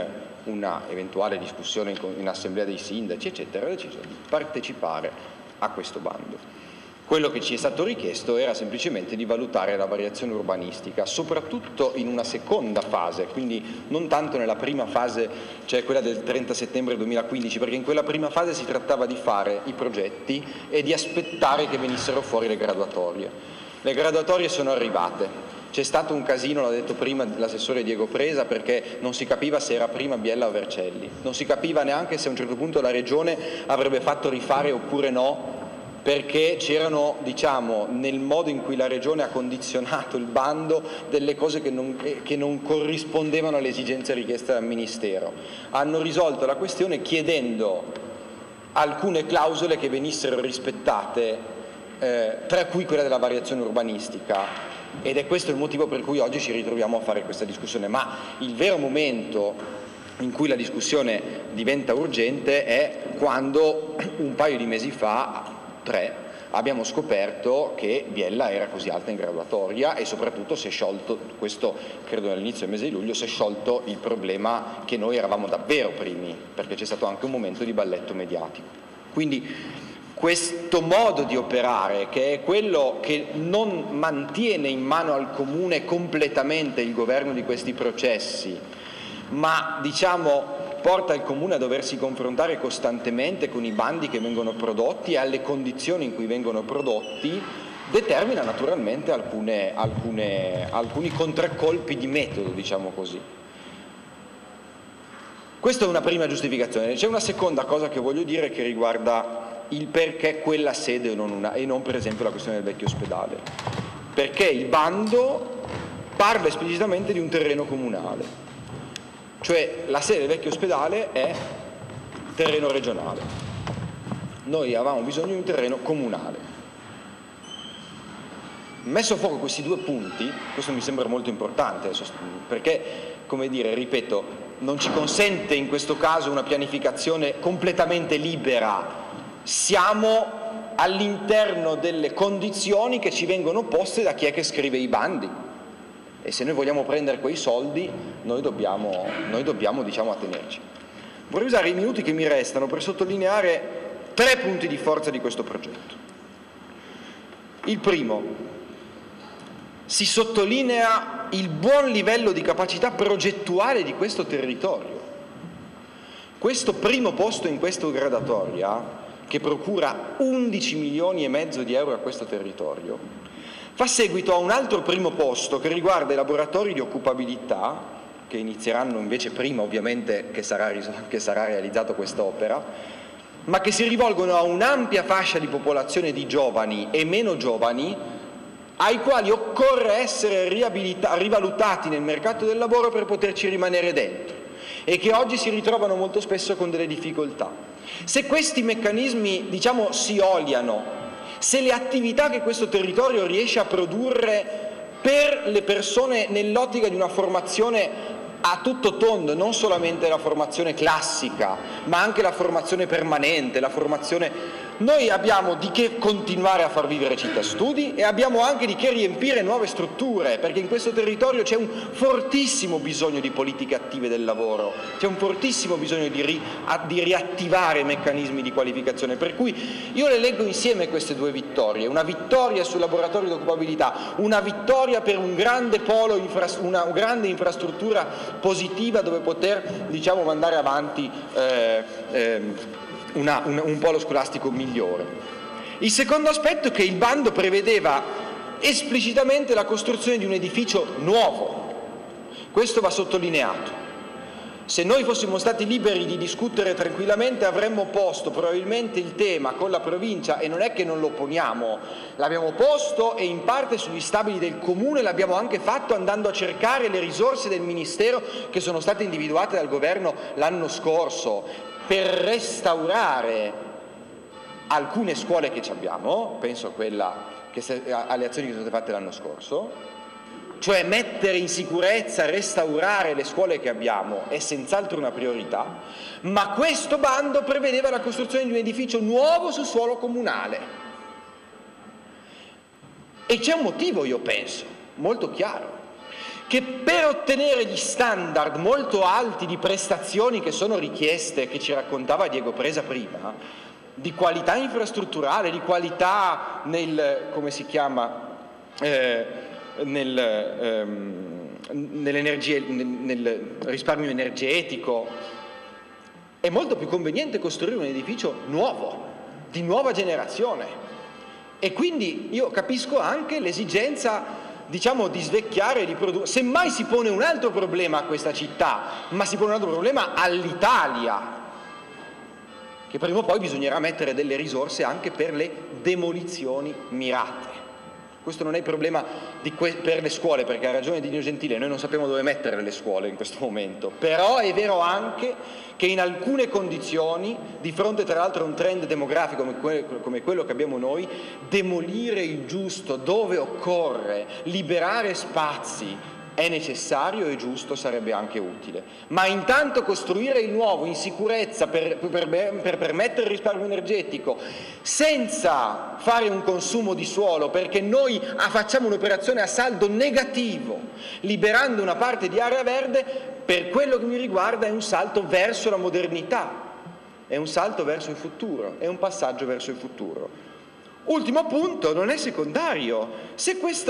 una eventuale discussione in assemblea dei sindaci, eccetera, ha deciso di partecipare a questo bando. Quello che ci è stato richiesto era semplicemente di valutare la variazione urbanistica, soprattutto in una seconda fase, quindi non tanto nella prima fase, cioè quella del 30 settembre 2015, perché in quella prima fase si trattava di fare i progetti e di aspettare che venissero fuori le graduatorie. Le graduatorie sono arrivate. C'è stato un casino, l'ha detto prima l'assessore Diego Presa, perché non si capiva se era prima Biella o Vercelli, non si capiva neanche se a un certo punto la Regione avrebbe fatto rifare oppure no, perché c'erano, diciamo, nel modo in cui la Regione ha condizionato il bando, delle cose che non corrispondevano alle esigenze richieste dal Ministero. Hanno risolto la questione chiedendo alcune clausole che venissero rispettate, tra cui quella della variazione urbanistica, ed è questo il motivo per cui oggi ci ritroviamo a fare questa discussione. Ma il vero momento in cui la discussione diventa urgente è quando un paio di mesi fa, 3, abbiamo scoperto che Biella era così alta in graduatoria e soprattutto si è sciolto, questo credo all'inizio del mese di luglio, si è sciolto il problema che noi eravamo davvero primi, perché c'è stato anche un momento di balletto mediatico. Quindi questo modo di operare, che è quello che non mantiene in mano al Comune completamente il governo di questi processi, ma diciamo porta il Comune a doversi confrontare costantemente con i bandi che vengono prodotti e alle condizioni in cui vengono prodotti, determina naturalmente alcuni contraccolpi di metodo, diciamo così. Questa è una prima giustificazione. C'è una seconda cosa che voglio dire che riguarda il perché quella sede e non per esempio la questione del vecchio ospedale. Perché il bando parla esplicitamente di un terreno comunale. Cioè la sede del vecchio ospedale è terreno regionale. Noi avevamo bisogno di un terreno comunale. Messo a fuoco questi due punti, questo mi sembra molto importante, perché, come dire, ripeto, non ci consente in questo caso una pianificazione completamente libera. Siamo all'interno delle condizioni che ci vengono poste da chi è che scrive i bandi. E se noi vogliamo prendere quei soldi, noi dobbiamo diciamo, attenerci. Vorrei usare i minuti che mi restano per sottolineare 3 punti di forza di questo progetto. Il primo, si sottolinea il buon livello di capacità progettuale di questo territorio. Questo primo posto in questa graduatoria, che procura 11 milioni e mezzo di euro a questo territorio, fa seguito a un altro primo posto che riguarda i laboratori di occupabilità, che inizieranno invece prima ovviamente che sarà realizzato quest'opera, ma che si rivolgono a un'ampia fascia di popolazione di giovani e meno giovani, ai quali occorre essere rivalutati nel mercato del lavoro per poterci rimanere dentro e che oggi si ritrovano molto spesso con delle difficoltà. Se questi meccanismi, diciamo, si oliano, se le attività che questo territorio riesce a produrre per le persone nell'ottica di una formazione a tutto tondo, non solamente la formazione classica, ma anche la formazione permanente, la formazione... Noi abbiamo di che continuare a far vivere Città Studi e abbiamo anche di che riempire nuove strutture, perché in questo territorio c'è un fortissimo bisogno di politiche attive del lavoro, c'è un fortissimo bisogno di riattivare meccanismi di qualificazione, per cui io le leggo insieme queste 2 vittorie, una vittoria sul laboratorio di occupabilità, una vittoria per un grande polo, una grande infrastruttura positiva dove poter, diciamo, mandare avanti un polo scolastico migliore. Il secondo aspetto è che il bando prevedeva esplicitamente la costruzione di un edificio nuovo. Questo va sottolineato. Se noi fossimo stati liberi di discutere tranquillamente avremmo posto probabilmente il tema con la provincia, e non è che non lo poniamo, l'abbiamo posto e in parte sugli stabili del Comune l'abbiamo anche fatto andando a cercare le risorse del Ministero che sono state individuate dal Governo l'anno scorso per restaurare alcune scuole che abbiamo, penso a alle azioni che sono state fatte l'anno scorso, cioè mettere in sicurezza, restaurare le scuole che abbiamo è senz'altro una priorità, ma questo bando prevedeva la costruzione di un edificio nuovo su suolo comunale. E c'è un motivo, io penso, molto chiaro. che per ottenere gli standard molto alti di prestazioni che sono richieste, che ci raccontava Diego Presa prima, di qualità infrastrutturale, di qualità nel, come si chiama, nel risparmio energetico, è molto più conveniente costruire un edificio nuovo, di nuova generazione. E quindi io capisco anche l'esigenza, diciamo, di svecchiare, di produrre. Semmai si pone un altro problema a questa città, ma si pone un altro problema all'Italia, che prima o poi bisognerà mettere delle risorse anche per le demolizioni mirate. Questo non è il problema per le scuole, perché ha ragione Dino Gentile, noi non sappiamo dove mettere le scuole in questo momento, però è vero anche che in alcune condizioni, di fronte tra l'altro a un trend demografico come quello che abbiamo noi, demolire il giusto dove occorre, liberare spazi, è necessario e giusto, sarebbe anche utile. Ma intanto costruire il nuovo in sicurezza per permettere il risparmio energetico, senza fare un consumo di suolo, perché noi facciamo un'operazione a saldo negativo, liberando una parte di area verde, per quello che mi riguarda è un salto verso la modernità, è un salto verso il futuro, è un passaggio verso il futuro. Ultimo punto, non è secondario. Se questo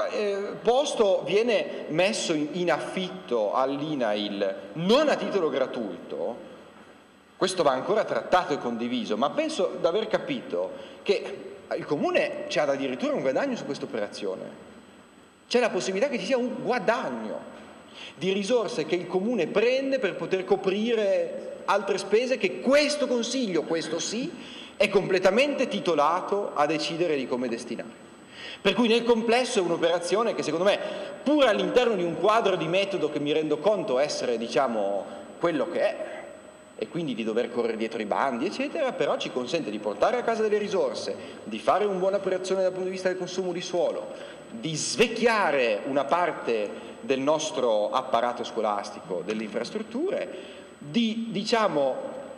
posto viene messo in affitto all'INAIL non a titolo gratuito, questo va ancora trattato e condiviso, ma penso di aver capito che il Comune c'ha addirittura un guadagno su questa operazione. C'è la possibilità che ci sia un guadagno di risorse che il Comune prende per poter coprire altre spese che questo Consiglio, questo sì, è completamente titolato a decidere di come destinare. Per cui nel complesso è un'operazione che secondo me, pur all'interno di un quadro di metodo che mi rendo conto essere, diciamo, quello che è, e quindi di dover correre dietro i bandi, eccetera, però ci consente di portare a casa delle risorse, di fare una buona operazione dal punto di vista del consumo di suolo, di svecchiare una parte del nostro apparato scolastico, delle infrastrutture, di, diciamo,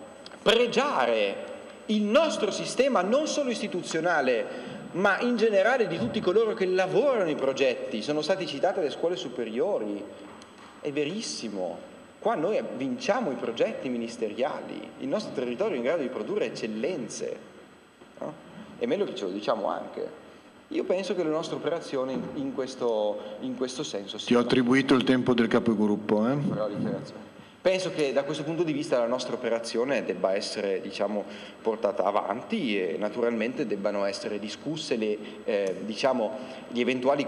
pregiare il nostro sistema non solo istituzionale, ma in generale di tutti coloro che lavorano i progetti. Sono stati citate le scuole superiori, è verissimo, qua noi vinciamo i progetti ministeriali, il nostro territorio è in grado di produrre eccellenze, no? È meglio che ce lo diciamo anche. Io penso che le nostre operazioni in questo senso Ti ho attribuito il tempo del capogruppo. Penso che da questo punto di vista la nostra operazione debba essere, diciamo, portata avanti e naturalmente debbano essere discusse gli eventuali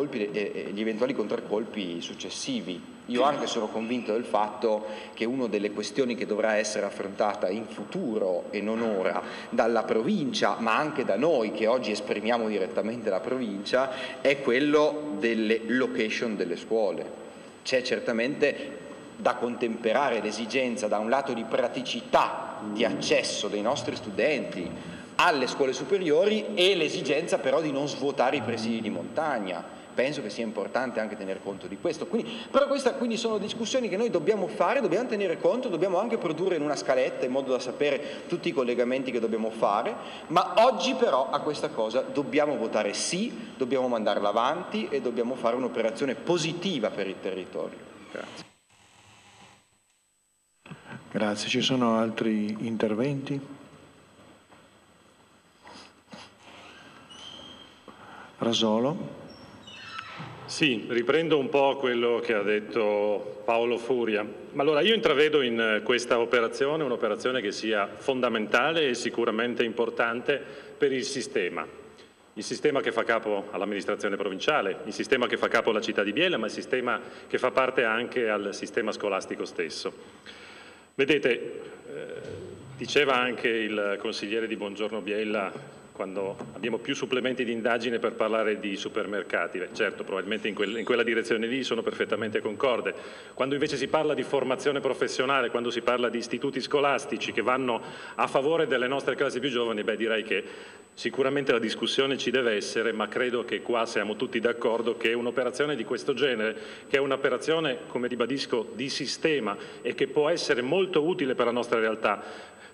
contraccolpi successivi. Io anche sono convinto del fatto che una delle questioni che dovrà essere affrontata in futuro e non ora dalla provincia, ma anche da noi che oggi esprimiamo direttamente la provincia, è quello delle location delle scuole. C'è certamente da contemperare l'esigenza da un lato di praticità di accesso dei nostri studenti alle scuole superiori e l'esigenza però di non svuotare i presidi di montagna. Penso che sia importante anche tener conto di questo. Però queste sono discussioni che noi dobbiamo fare, dobbiamo tenere conto, dobbiamo anche produrre in una scaletta in modo da sapere tutti i collegamenti che dobbiamo fare, ma oggi però a questa cosa dobbiamo votare sì, dobbiamo mandarla avanti e dobbiamo fare un'operazione positiva per il territorio. Grazie. Grazie. Ci sono altri interventi? Rasolo. Sì, riprendo un po' quello che ha detto Paolo Furia. Ma allora io intravedo in questa operazione un'operazione che sia fondamentale e sicuramente importante per il sistema che fa capo all'amministrazione provinciale, il sistema che fa capo alla città di Biella, ma il sistema che fa parte anche al sistema scolastico stesso. Vedete, diceva anche il consigliere di Buongiorno Biella quando abbiamo più supplementi di indagine per parlare di supermercati. Certo, probabilmente in quella direzione lì sono perfettamente concorde. Quando invece si parla di formazione professionale, quando si parla di istituti scolastici che vanno a favore delle nostre classi più giovani, direi che sicuramente la discussione ci deve essere, ma credo che qua siamo tutti d'accordo che un'operazione di questo genere, che è un'operazione, come ribadisco, di sistema e che può essere molto utile per la nostra realtà,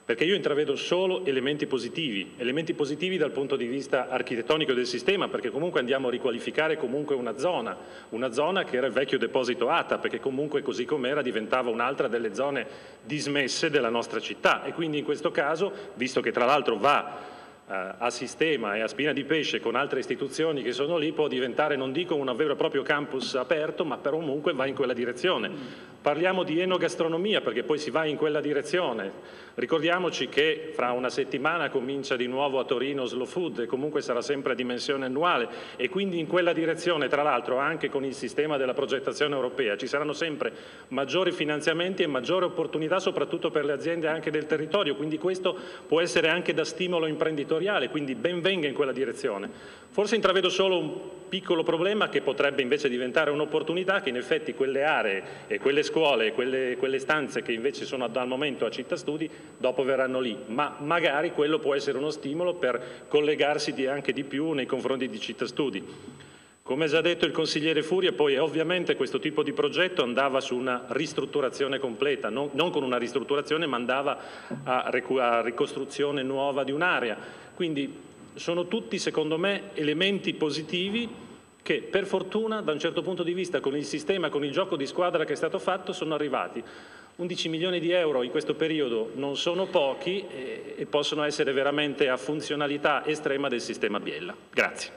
perché io intravedo solo elementi positivi dal punto di vista architettonico del sistema, perché comunque andiamo a riqualificare comunque una zona che era il vecchio deposito ATA, perché comunque così com'era diventava un'altra delle zone dismesse della nostra città, e quindi in questo caso, visto che tra l'altro va a sistema e a spina di pesce con altre istituzioni che sono lì, può diventare, non dico un vero e proprio campus aperto, ma però comunque va in quella direzione. Parliamo di enogastronomia perché poi si va in quella direzione. Ricordiamoci che fra una settimana comincia di nuovo a Torino Slow Food e comunque sarà sempre a dimensione annuale, e quindi in quella direzione, tra l'altro anche con il sistema della progettazione europea, ci saranno sempre maggiori finanziamenti e maggiori opportunità soprattutto per le aziende anche del territorio, quindi questo può essere anche da stimolo imprenditoriale, quindi ben venga in quella direzione. Forse intravedo solo un piccolo problema che potrebbe invece diventare un'opportunità, che in effetti quelle aree e quelle scuole e quelle stanze che invece sono al momento a Città Studi dopo verranno lì, ma magari quello può essere uno stimolo per collegarsi anche di più nei confronti di Città Studi. Come ha già detto il consigliere Furia, poi ovviamente questo tipo di progetto andava su una ristrutturazione completa, non con una ristrutturazione, ma andava a ricostruzione nuova di un'area. Quindi sono tutti, secondo me, elementi positivi che per fortuna, da un certo punto di vista, con il sistema, con il gioco di squadra che è stato fatto, sono arrivati. 11 milioni di euro in questo periodo non sono pochi e possono essere veramente a funzionalità estrema del sistema Biella. Grazie.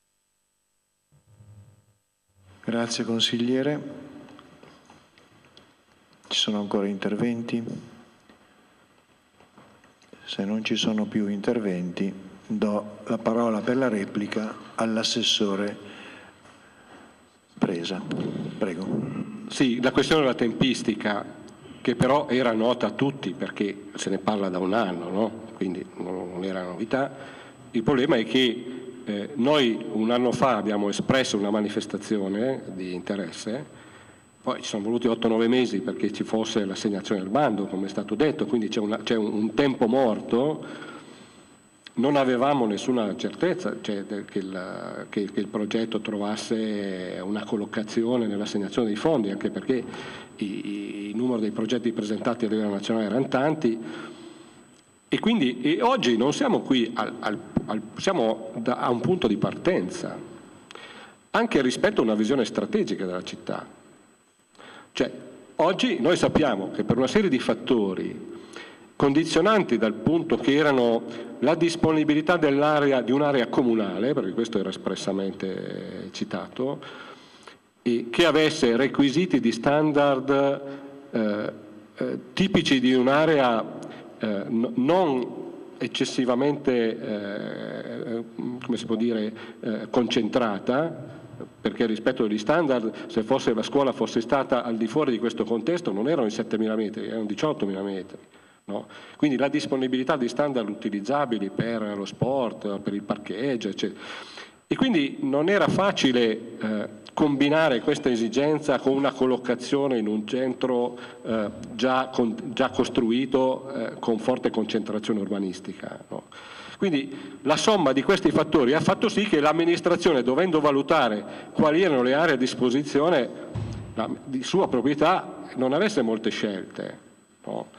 Grazie consigliere. Ci sono ancora interventi? Se non ci sono più interventi, do la parola per la replica all'assessore Presa. Prego. Sì, la questione della tempistica, che però era nota a tutti perché se ne parla da un anno, no? Quindi non era novità. Il problema è che noi un anno fa abbiamo espresso una manifestazione di interesse, poi ci sono voluti 8-9 mesi perché ci fosse l'assegnazione del bando, come è stato detto, quindi c'è un tempo morto. Non avevamo nessuna certezza che il progetto trovasse una collocazione nell'assegnazione dei fondi, anche perché il numero dei progetti presentati a livello nazionale erano tanti, e quindi oggi non siamo qui, siamo a un punto di partenza, anche rispetto a una visione strategica della città. Cioè, oggi noi sappiamo che per una serie di fattori condizionanti dal punto che erano la disponibilità dell'area di un'area comunale, perché questo era espressamente citato, e che avesse requisiti di standard tipici di un'area non eccessivamente, come si può dire, concentrata, perché rispetto agli standard, se fosse la scuola fosse stata al di fuori di questo contesto, non erano i 7.000 metri, erano 18.000 metri. No? Quindi la disponibilità di standard utilizzabili per lo sport, per il parcheggio, eccetera. E quindi non era facile combinare questa esigenza con una collocazione in un centro già costruito con forte concentrazione urbanistica. No? Quindi la somma di questi fattori ha fatto sì che l'amministrazione, dovendo valutare quali erano le aree a disposizione di sua proprietà, non avesse molte scelte. No?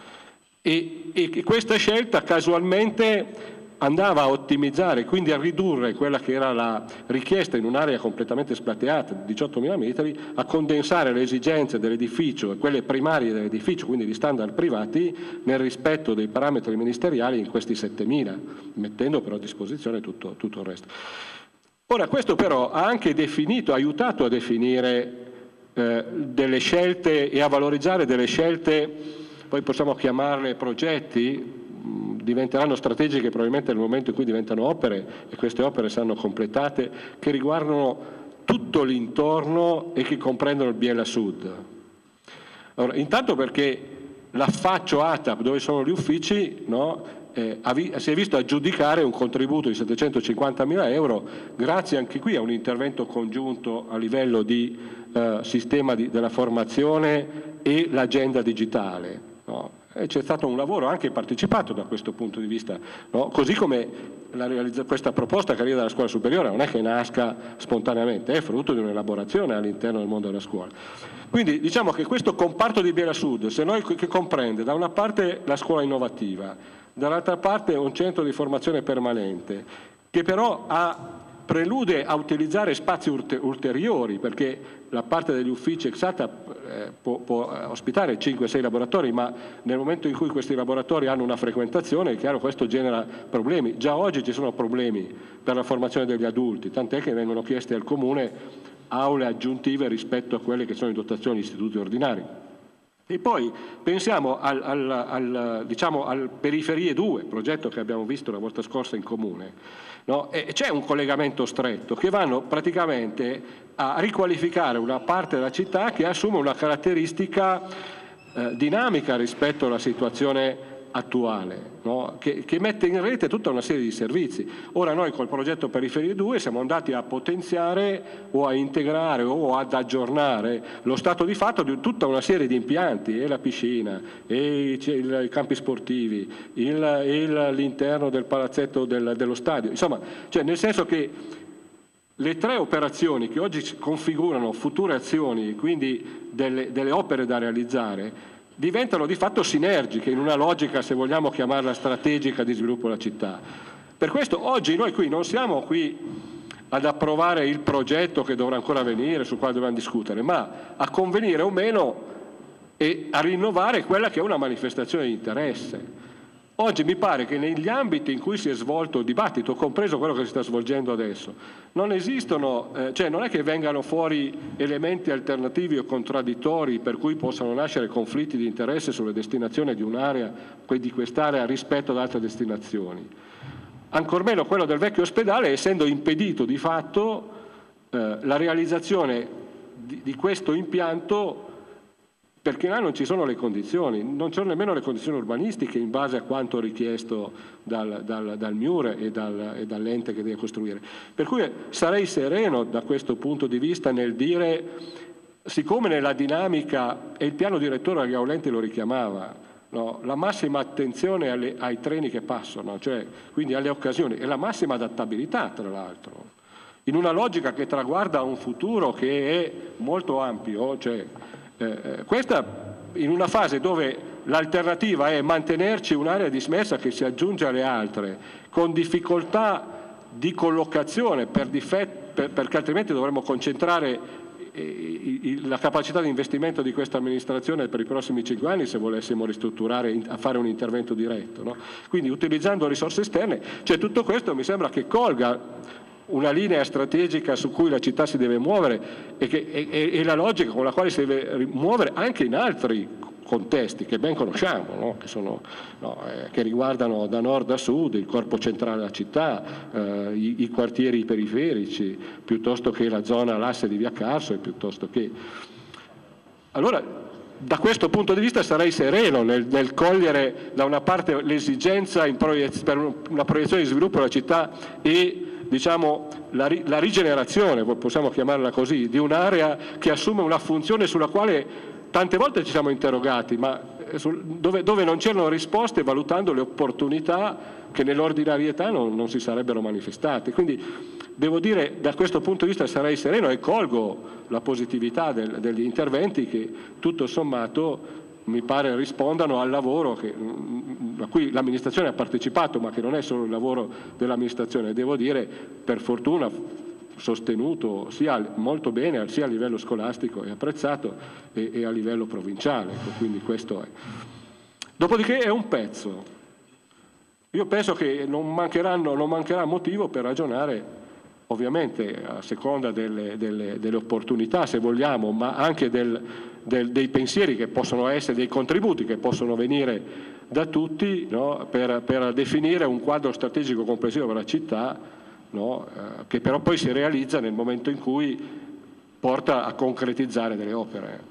E questa scelta casualmente andava a ottimizzare, quindi a ridurre quella che era la richiesta in un'area completamente splateata di 18.000 metri, a condensare le esigenze dell'edificio e quelle primarie dell'edificio, quindi di standard privati, nel rispetto dei parametri ministeriali in questi 7.000, mettendo però a disposizione tutto il resto. Ora, questo però ha anche aiutato a definire delle scelte e a valorizzare delle scelte, poi possiamo chiamarle progetti, diventeranno strategiche probabilmente nel momento in cui diventano opere, e queste opere saranno completate, che riguardano tutto l'intorno e che comprendono il Biella Sud. Allora, intanto perché l'affaccio ATAP, dove sono gli uffici, no, si è visto aggiudicare un contributo di 750.000 euro, grazie anche qui a un intervento congiunto a livello di sistema della formazione e l'agenda digitale. No? c'è stato un lavoro anche partecipato da questo punto di vista, no? Così come questa proposta che arriva dalla scuola superiore non è che nasca spontaneamente, è frutto di un'elaborazione all'interno del mondo della scuola. Quindi diciamo che questo comparto di Biella Sud, se noi, che comprende da una parte la scuola innovativa, dall'altra parte un centro di formazione permanente, che però prelude a utilizzare spazi ulteriori, perché la parte degli uffici Exata può ospitare 5-6 laboratori, ma nel momento in cui questi laboratori hanno una frequentazione, è chiaro, questo genera problemi. Già oggi ci sono problemi per la formazione degli adulti, tant'è che vengono chieste al Comune aule aggiuntive rispetto a quelle che sono in dotazione agli istituti ordinari. E poi pensiamo al Periferie 2, progetto che abbiamo visto la volta scorsa in Comune, no? E c'è un collegamento stretto che vanno praticamente a riqualificare una parte della città che assume una caratteristica dinamica rispetto alla situazione attuale, no? che mette in rete tutta una serie di servizi. Ora noi col progetto Periferie 2 siamo andati a potenziare o a integrare o ad aggiornare lo stato di fatto di tutta una serie di impianti, e la piscina, e i campi sportivi, l'interno del palazzetto dello stadio, insomma, cioè nel senso che le 3 operazioni che oggi configurano future azioni, quindi delle opere da realizzare, diventano di fatto sinergiche in una logica, se vogliamo chiamarla strategica, di sviluppo della città. Per questo oggi noi qui non siamo qui ad approvare il progetto che dovrà ancora venire, sul quale dobbiamo discutere, ma a convenire o meno e a rinnovare quella che è una manifestazione di interesse. Oggi mi pare che negli ambiti in cui si è svolto il dibattito, compreso quello che si sta svolgendo adesso, non esistono, cioè non è che vengano fuori elementi alternativi o contraddittori per cui possano nascere conflitti di interesse sulle destinazioni di un'area, di quest'area rispetto ad altre destinazioni. Ancor meno quello del vecchio ospedale, essendo impedito di fatto la realizzazione di questo impianto, perché là non ci sono le condizioni, non ci sono nemmeno le condizioni urbanistiche in base a quanto richiesto dal MIUR e dall'ente che deve costruire. Per cui sarei sereno da questo punto di vista nel dire, siccome nella dinamica, e il piano direttore Gaulenti lo richiamava, no, la massima attenzione ai treni che passano, cioè quindi alle occasioni, e la massima adattabilità tra l'altro, in una logica che traguarda un futuro che è molto ampio, cioè questa in una fase dove l'alternativa è mantenerci un'area dismessa che si aggiunge alle altre, con difficoltà di collocazione perché altrimenti dovremmo concentrare la capacità di investimento di questa amministrazione per i prossimi 5 anni se volessimo ristrutturare, a fare un intervento diretto, no? Quindi utilizzando risorse esterne, cioè tutto questo mi sembra che colga una linea strategica su cui la città si deve muovere e la logica con la quale si deve muovere anche in altri contesti che ben conosciamo, no? Che riguardano da nord a sud il corpo centrale della città, i quartieri periferici, piuttosto che la zona, l'asse di Via Carso, piuttosto che... Allora, da questo punto di vista sarei sereno nel cogliere da una parte l'esigenza per una proiezione di sviluppo della città e diciamo la rigenerazione, possiamo chiamarla così, di un'area che assume una funzione sulla quale tante volte ci siamo interrogati, ma dove non c'erano risposte, valutando le opportunità che nell'ordinarietà non si sarebbero manifestate. Quindi devo dire, da questo punto di vista sarei sereno e colgo la positività degli interventi che tutto sommato mi pare rispondano al lavoro a cui l'amministrazione ha partecipato, ma che non è solo il lavoro dell'amministrazione, devo dire, per fortuna sostenuto molto bene sia a livello scolastico e apprezzato e a livello provinciale, quindi questo è. Dopodiché è un pezzo. Io penso che non mancherà motivo per ragionare, ovviamente a seconda delle opportunità, se vogliamo, ma anche dei pensieri che possono essere, dei contributi che possono venire da tutti, no? per definire un quadro strategico complessivo per la città, no? Che però poi si realizza nel momento in cui porta a concretizzare delle opere.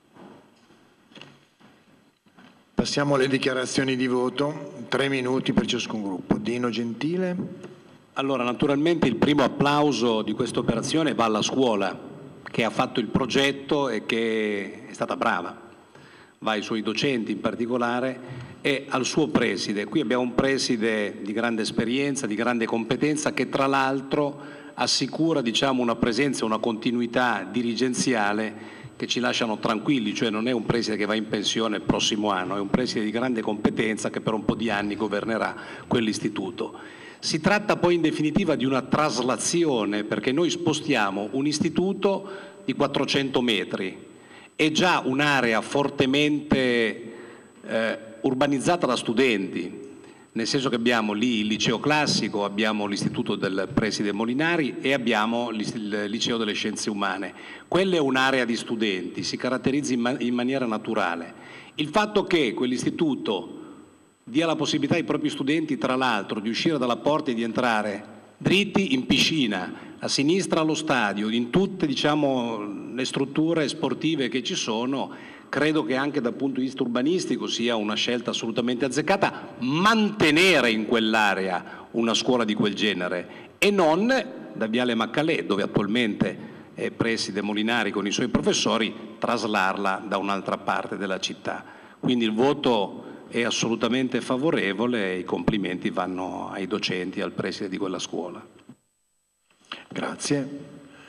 Passiamo alle dichiarazioni di voto, 3 minuti per ciascun gruppo. Dino Gentile. Allora, naturalmente il primo applauso di questa operazione va alla scuola che ha fatto il progetto e che è stata brava. va ai suoi docenti in particolare e al suo preside. Qui abbiamo un preside di grande esperienza, di grande competenza, che tra l'altro assicura, diciamo, una presenza, una continuità dirigenziale che ci lasciano tranquilli, cioè non è un preside che va in pensione il prossimo anno, è un preside di grande competenza che per un po' di anni governerà quell'istituto. Si tratta poi in definitiva di una traslazione, perché noi spostiamo un istituto di 400 metri, è già un'area fortemente urbanizzata da studenti, nel senso che abbiamo lì il liceo classico, abbiamo l'istituto del preside Molinari e abbiamo il liceo delle scienze umane. Quella è un'area di studenti, si caratterizza in maniera naturale. Il fatto che quell'istituto dia la possibilità ai propri studenti, tra l'altro, di uscire dalla porta e di entrare dritti in piscina, a sinistra allo stadio, in tutte, diciamo, le strutture sportive che ci sono, credo che anche dal punto di vista urbanistico sia una scelta assolutamente azzeccata, mantenere in quell'area una scuola di quel genere e non da Viale Maccalè, dove attualmente è preside Molinari con i suoi professori, traslarla da un'altra parte della città. Quindi il voto è assolutamente favorevole e i complimenti vanno ai docenti e al preside di quella scuola. Grazie.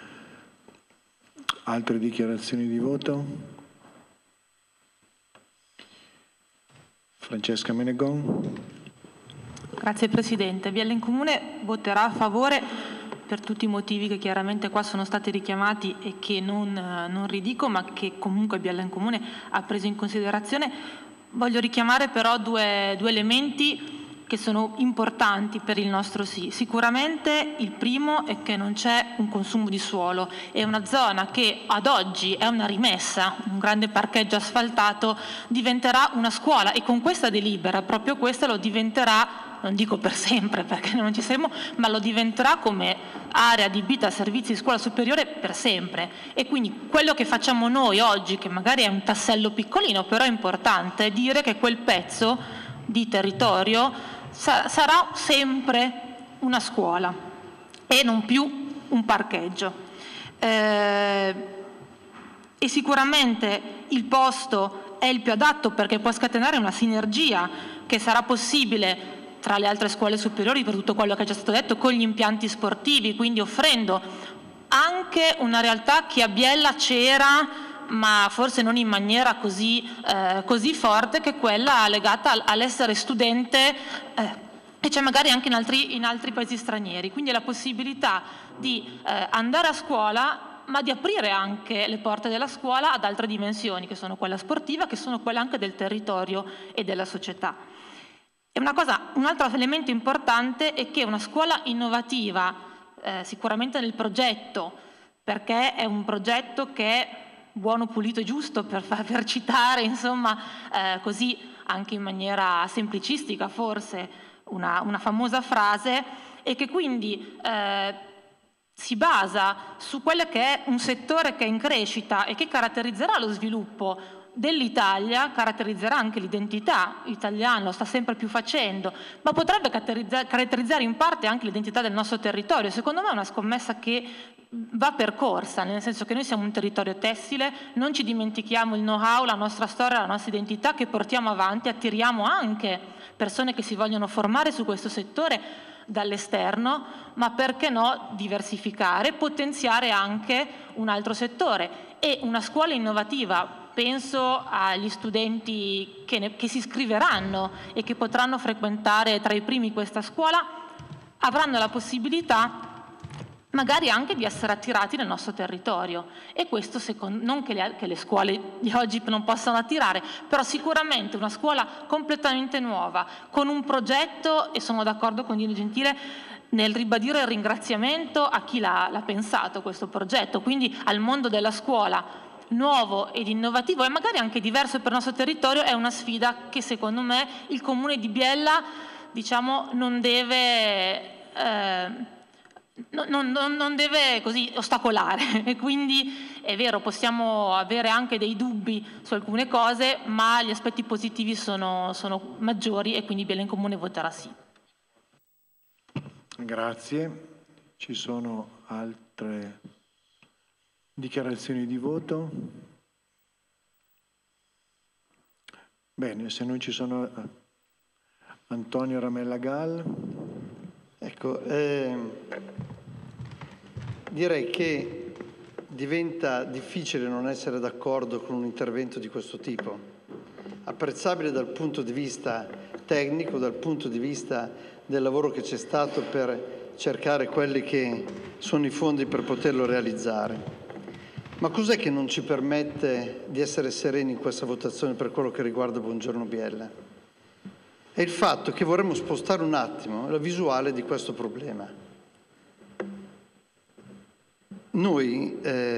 Altre dichiarazioni di voto? Francesca Menegon. Grazie Presidente. Viale in Comune voterà a favore per tutti i motivi che chiaramente qua sono stati richiamati e che non ridico, ma che comunque Viale in Comune ha preso in considerazione. Voglio richiamare però due elementi che sono importanti per il nostro sì. Sicuramente il primo è che non c'è un consumo di suolo, è una zona che ad oggi è una rimessa, un grande parcheggio asfaltato, diventerà una scuola e con questa delibera proprio questa lo diventerà, non dico per sempre perché non ci saremo, ma lo diventerà come area adibita a servizi di scuola superiore per sempre. E quindi quello che facciamo noi oggi, che magari è un tassello piccolino però è importante, è dire che quel pezzo di territorio sarà sempre una scuola e non più un parcheggio. E sicuramente il posto è il più adatto perché può scatenare una sinergia che sarà possibile tra le altre scuole superiori per tutto quello che è già stato detto con gli impianti sportivi, quindi offrendo anche una realtà che a Biella c'era ma forse non in maniera così forte, che è quella legata all'essere studente e c'è magari anche in altri paesi stranieri, quindi la possibilità di andare a scuola ma di aprire anche le porte della scuola ad altre dimensioni, che sono quella sportiva, che sono quelle anche del territorio e della società. E un altro elemento importante è che una scuola innovativa, sicuramente nel progetto, perché è un progetto che è buono, pulito e giusto, per citare, insomma, così anche in maniera semplicistica forse una famosa frase, e che quindi si basa su quello che è un settore che è in crescita e che caratterizzerà lo sviluppo dell'Italia, caratterizzerà anche l'identità italiana, lo sta sempre più facendo, ma potrebbe caratterizzare in parte anche l'identità del nostro territorio. Secondo me è una scommessa che va percorsa, nel senso che noi siamo un territorio tessile, non ci dimentichiamo il know-how, la nostra storia, la nostra identità che portiamo avanti, attiriamo anche persone che si vogliono formare su questo settore dall'esterno, ma perché no diversificare, potenziare anche un altro settore. E una scuola innovativa, penso agli studenti che si iscriveranno e che potranno frequentare tra i primi questa scuola, avranno la possibilità magari anche di essere attirati nel nostro territorio, e questo non che le scuole di oggi non possano attirare, però sicuramente una scuola completamente nuova, con un progetto, e sono d'accordo con Dino Gentile nel ribadire il ringraziamento a chi l'ha pensato questo progetto, quindi al mondo della scuola nuovo ed innovativo e magari anche diverso per il nostro territorio. È una sfida che secondo me il Comune di Biella, diciamo, non deve così ostacolare, e quindi è vero, possiamo avere anche dei dubbi su alcune cose, ma gli aspetti positivi sono maggiori, e quindi Biella in Comune voterà sì. Grazie. Ci sono altre dichiarazioni di voto? Bene, se non ci sono... Antonio Ramella Gall. Ecco, direi che diventa difficile non essere d'accordo con un intervento di questo tipo. Apprezzabile dal punto di vista tecnico, dal punto di vista del lavoro che c'è stato per cercare quelli che sono i fondi per poterlo realizzare. Ma cos'è che non ci permette di essere sereni in questa votazione per quello che riguarda Buongiorno Biella? È il fatto che vorremmo spostare un attimo la visuale di questo problema. Noi,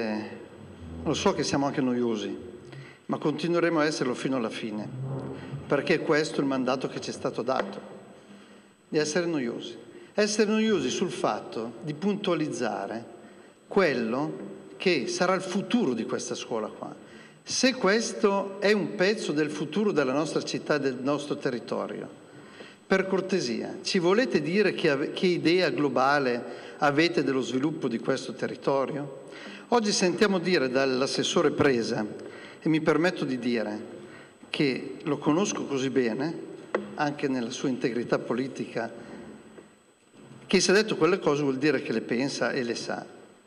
lo so che siamo anche noiosi, ma continueremo a esserlo fino alla fine, perché questo è il mandato che ci è stato dato, di essere noiosi. Essere noiosi sul fatto di puntualizzare quello che sarà il futuro di questa scuola qua. Se questo è un pezzo del futuro della nostra città e del nostro territorio, per cortesia, ci volete dire che idea globale avete dello sviluppo di questo territorio? Oggi sentiamo dire dall'assessore Presa, e mi permetto di dire che lo conosco così bene, anche nella sua integrità politica, che se ha detto quelle cose vuol dire che le pensa e le sa.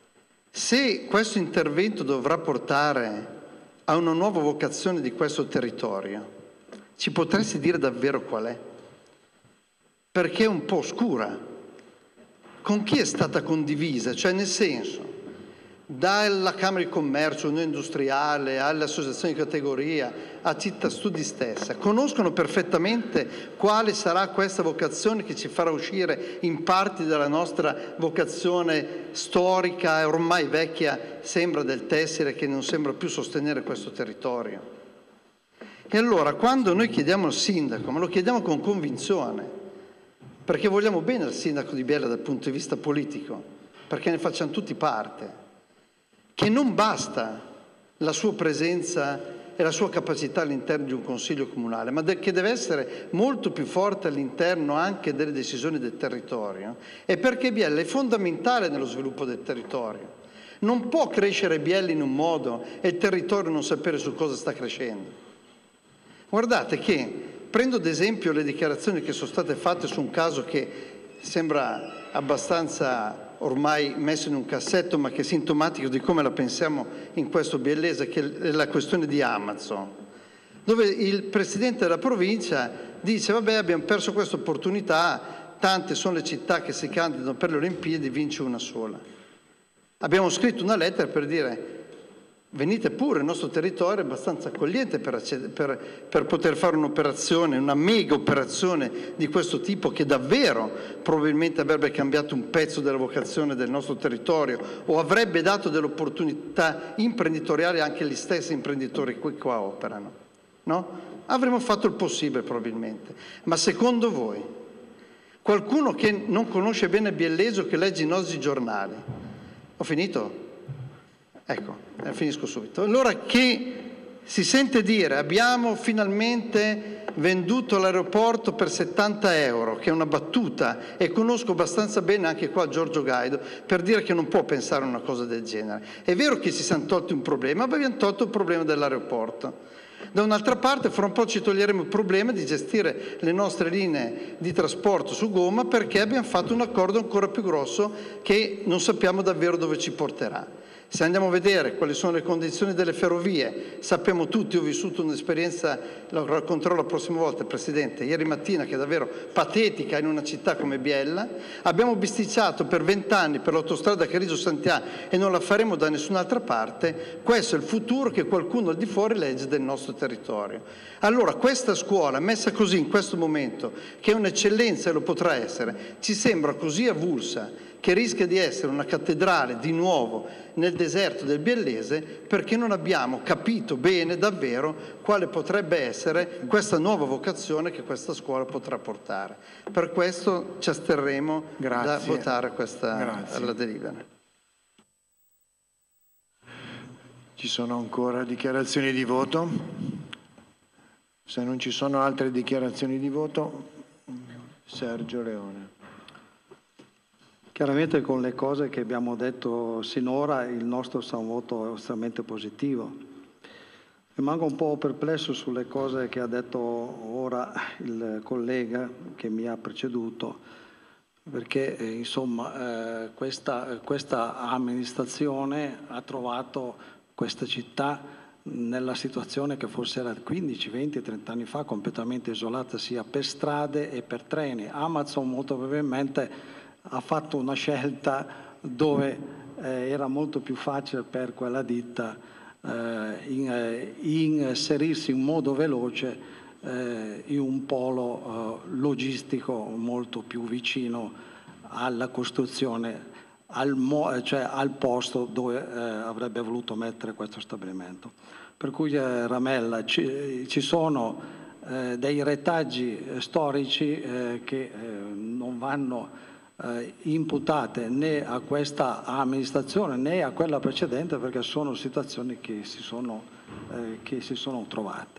Se questo intervento dovrà portare a una nuova vocazione di questo territorio, ci potresti dire davvero qual è? Perché è un po' oscura. Con chi è stata condivisa? Cioè, nel senso, dalla Camera di Commercio, Unione Industriale, alle associazioni di categoria, a Città Studi stessa, conoscono perfettamente quale sarà questa vocazione che ci farà uscire in parti dalla nostra vocazione storica e ormai vecchia, sembra del tessile, che non sembra più sostenere questo territorio. E allora, quando noi chiediamo al sindaco, ma lo chiediamo con convinzione, perché vogliamo bene al sindaco di Biella dal punto di vista politico, perché ne facciamo tutti parte, che non basta la sua presenza e la sua capacità all'interno di un consiglio comunale, ma che deve essere molto più forte all'interno anche delle decisioni del territorio, e perché Biella è fondamentale nello sviluppo del territorio. Non può crescere Biella in un modo e il territorio non sapere su cosa sta crescendo. Guardate che, prendo ad esempio le dichiarazioni che sono state fatte su un caso che sembra abbastanza ormai messo in un cassetto, ma che è sintomatico di come la pensiamo in questo biellese, che è la questione di Amazon, dove il presidente della provincia dice: vabbè, abbiamo perso questa opportunità, tante sono le città che si candidano per le Olimpiadi, vince una sola. Abbiamo scritto una lettera per dire: venite pure, il nostro territorio è abbastanza accogliente per poter fare un'operazione, una mega operazione di questo tipo, che davvero probabilmente avrebbe cambiato un pezzo della vocazione del nostro territorio, o avrebbe dato delle opportunità imprenditoriali anche agli stessi imprenditori che qua operano, no? Avremmo fatto il possibile probabilmente. Ma secondo voi, qualcuno che non conosce bene Biellese, che legge i nostri giornali, ho finito? Ecco, finisco subito. Allora, che si sente dire: abbiamo finalmente venduto l'aeroporto per 70 euro, che è una battuta, e conosco abbastanza bene anche qua Giorgio Gaido per dire che non può pensare a una cosa del genere. È vero che ci siamo tolti un problema, ma abbiamo tolto il problema dell'aeroporto. Da un'altra parte, fra un po' ci toglieremo il problema di gestire le nostre linee di trasporto su gomma, perché abbiamo fatto un accordo ancora più grosso che non sappiamo davvero dove ci porterà. Se andiamo a vedere quali sono le condizioni delle ferrovie, sappiamo tutti, ho vissuto un'esperienza, lo racconterò la prossima volta, Presidente, ieri mattina, che è davvero patetica in una città come Biella. Abbiamo bisticciato per 20 anni per l'autostrada Carigio-Santià e non la faremo da nessun'altra parte. Questo è il futuro che qualcuno al di fuori legge del nostro territorio. Allora, questa scuola, messa così in questo momento, che è un'eccellenza e lo potrà essere, ci sembra così avulsa che rischia di essere una cattedrale di nuovo nel deserto del Biellese, perché non abbiamo capito bene davvero quale potrebbe essere questa nuova vocazione che questa scuola potrà portare. Per questo ci asterremo da votare questa alla delibera. Ci sono ancora dichiarazioni di voto? Se non ci sono altre dichiarazioni di voto, Sergio Leone. Chiaramente, con le cose che abbiamo detto sinora, il nostro sarà un voto estremamente positivo. Rimango un po' perplesso sulle cose che ha detto ora il collega che mi ha preceduto, perché insomma questa amministrazione ha trovato questa città nella situazione che forse era 15, 20, 30 anni fa, completamente isolata sia per strade e per treni. Amazon molto probabilmente ha fatto una scelta dove era molto più facile per quella ditta inserirsi in modo veloce in un polo logistico molto più vicino alla costruzione, cioè al posto dove avrebbe voluto mettere questo stabilimento. Per cui Ramella, ci sono dei retaggi storici che non vanno imputate né a questa amministrazione né a quella precedente, perché sono situazioni che si sono trovate.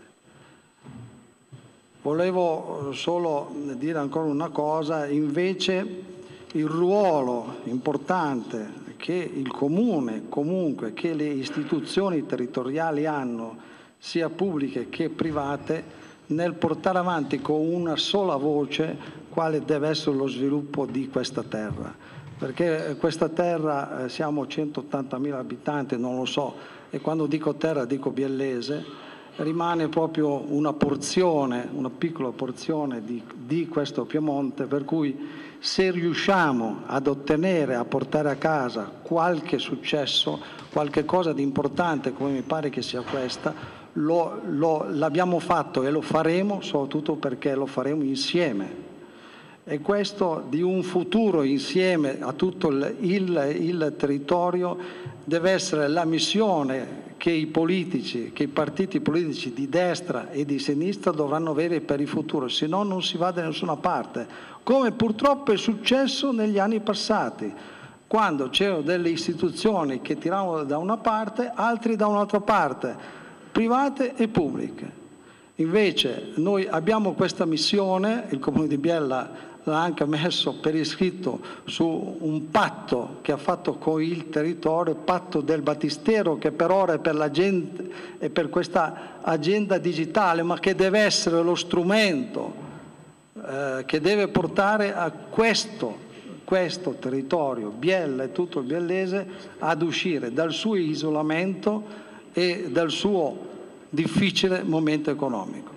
Volevo solo dire ancora una cosa, invece il ruolo importante che il Comune, comunque che le istituzioni territoriali hanno, sia pubbliche che private, nel portare avanti con una sola voce quale deve essere lo sviluppo di questa terra. Perché questa terra, siamo 180.000 abitanti, non lo so, e quando dico terra dico biellese, rimane proprio una porzione, una piccola porzione di questo Piemonte, per cui se riusciamo ad ottenere, a portare a casa qualche successo, qualche cosa di importante, come mi pare che sia questa, l'abbiamo fatto e lo faremo, soprattutto perché lo faremo insieme. E questo di un futuro insieme a tutto il territorio deve essere la missione che i politici, che i partiti politici di destra e di sinistra dovranno avere per il futuro, se no non si va da nessuna parte, come purtroppo è successo negli anni passati, quando c'erano delle istituzioni che tiravano da una parte, altri da un'altra parte, private e pubbliche. Invece noi abbiamo questa missione, il Comune di Biella l'ha anche messo per iscritto su un patto che ha fatto con il territorio, il patto del Battistero, che per ora è per la gente e per questa agenda digitale, ma che deve essere lo strumento che deve portare a questo territorio, Biella e tutto il biellese, ad uscire dal suo isolamento e dal suo difficile momento economico.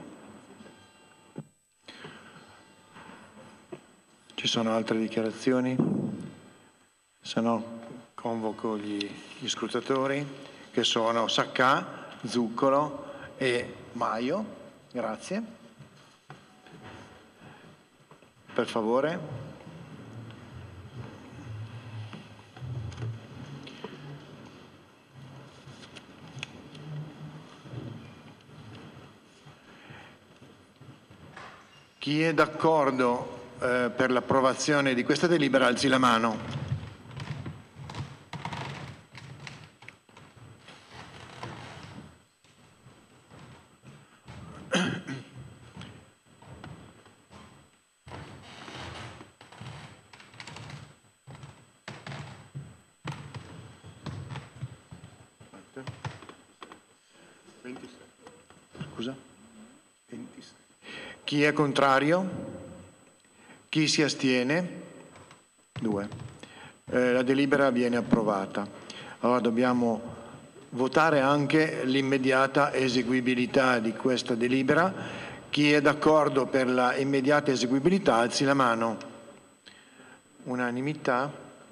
Ci sono altre dichiarazioni? Se no convoco gli scrutatori, che sono Saccà, Zuccolo e Maio. Grazie. Per favore. Chi è d'accordo per l'approvazione di questa delibera alzi la mano. Scusa? 26. Chi è contrario? Chi si astiene? 2. La delibera viene approvata. Allora dobbiamo votare anche l'immediata eseguibilità di questa delibera. Chi è d'accordo per la immediata eseguibilità alzi la mano. Unanimità.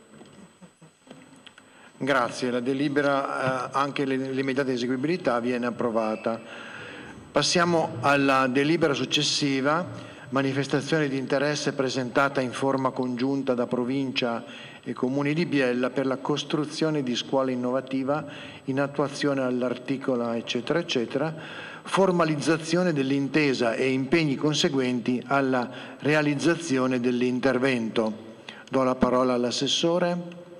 Grazie, la delibera, anche l'immediata eseguibilità viene approvata. Passiamo alla delibera successiva. Manifestazione di interesse presentata in forma congiunta da Provincia e Comuni di Biella per la costruzione di scuola innovativa in attuazione all'articolo eccetera eccetera, formalizzazione dell'intesa e impegni conseguenti alla realizzazione dell'intervento. Do la parola all'assessore.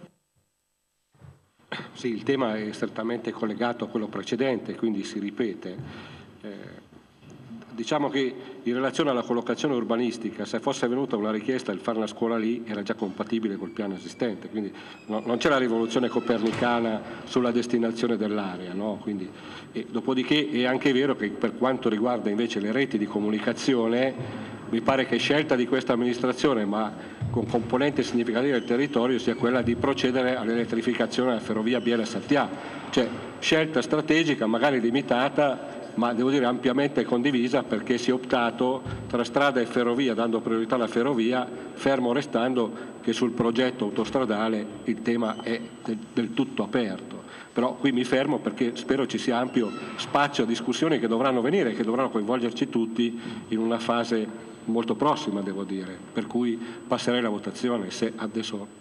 Sì, il tema è strettamente collegato a quello precedente, quindi si ripete. diciamo che in relazione alla collocazione urbanistica, se fosse venuta una richiesta di fare una scuola lì, era già compatibile col piano esistente, quindi non c'è la rivoluzione copernicana sulla destinazione dell'area, no? Quindi, dopodiché è anche vero che per quanto riguarda invece le reti di comunicazione, mi pare che scelta di questa amministrazione, ma con componente significativa del territorio, sia quella di procedere all'elettrificazione della ferrovia Biella-Sattià, cioè scelta strategica, magari limitata, ma devo dire ampiamente condivisa, perché si è optato tra strada e ferrovia, dando priorità alla ferrovia, fermo restando che sul progetto autostradale il tema è del tutto aperto. Però qui mi fermo perché spero ci sia ampio spazio a discussioni che dovranno venire, che dovranno coinvolgerci tutti in una fase molto prossima, devo dire, per cui passerei la votazione se adesso.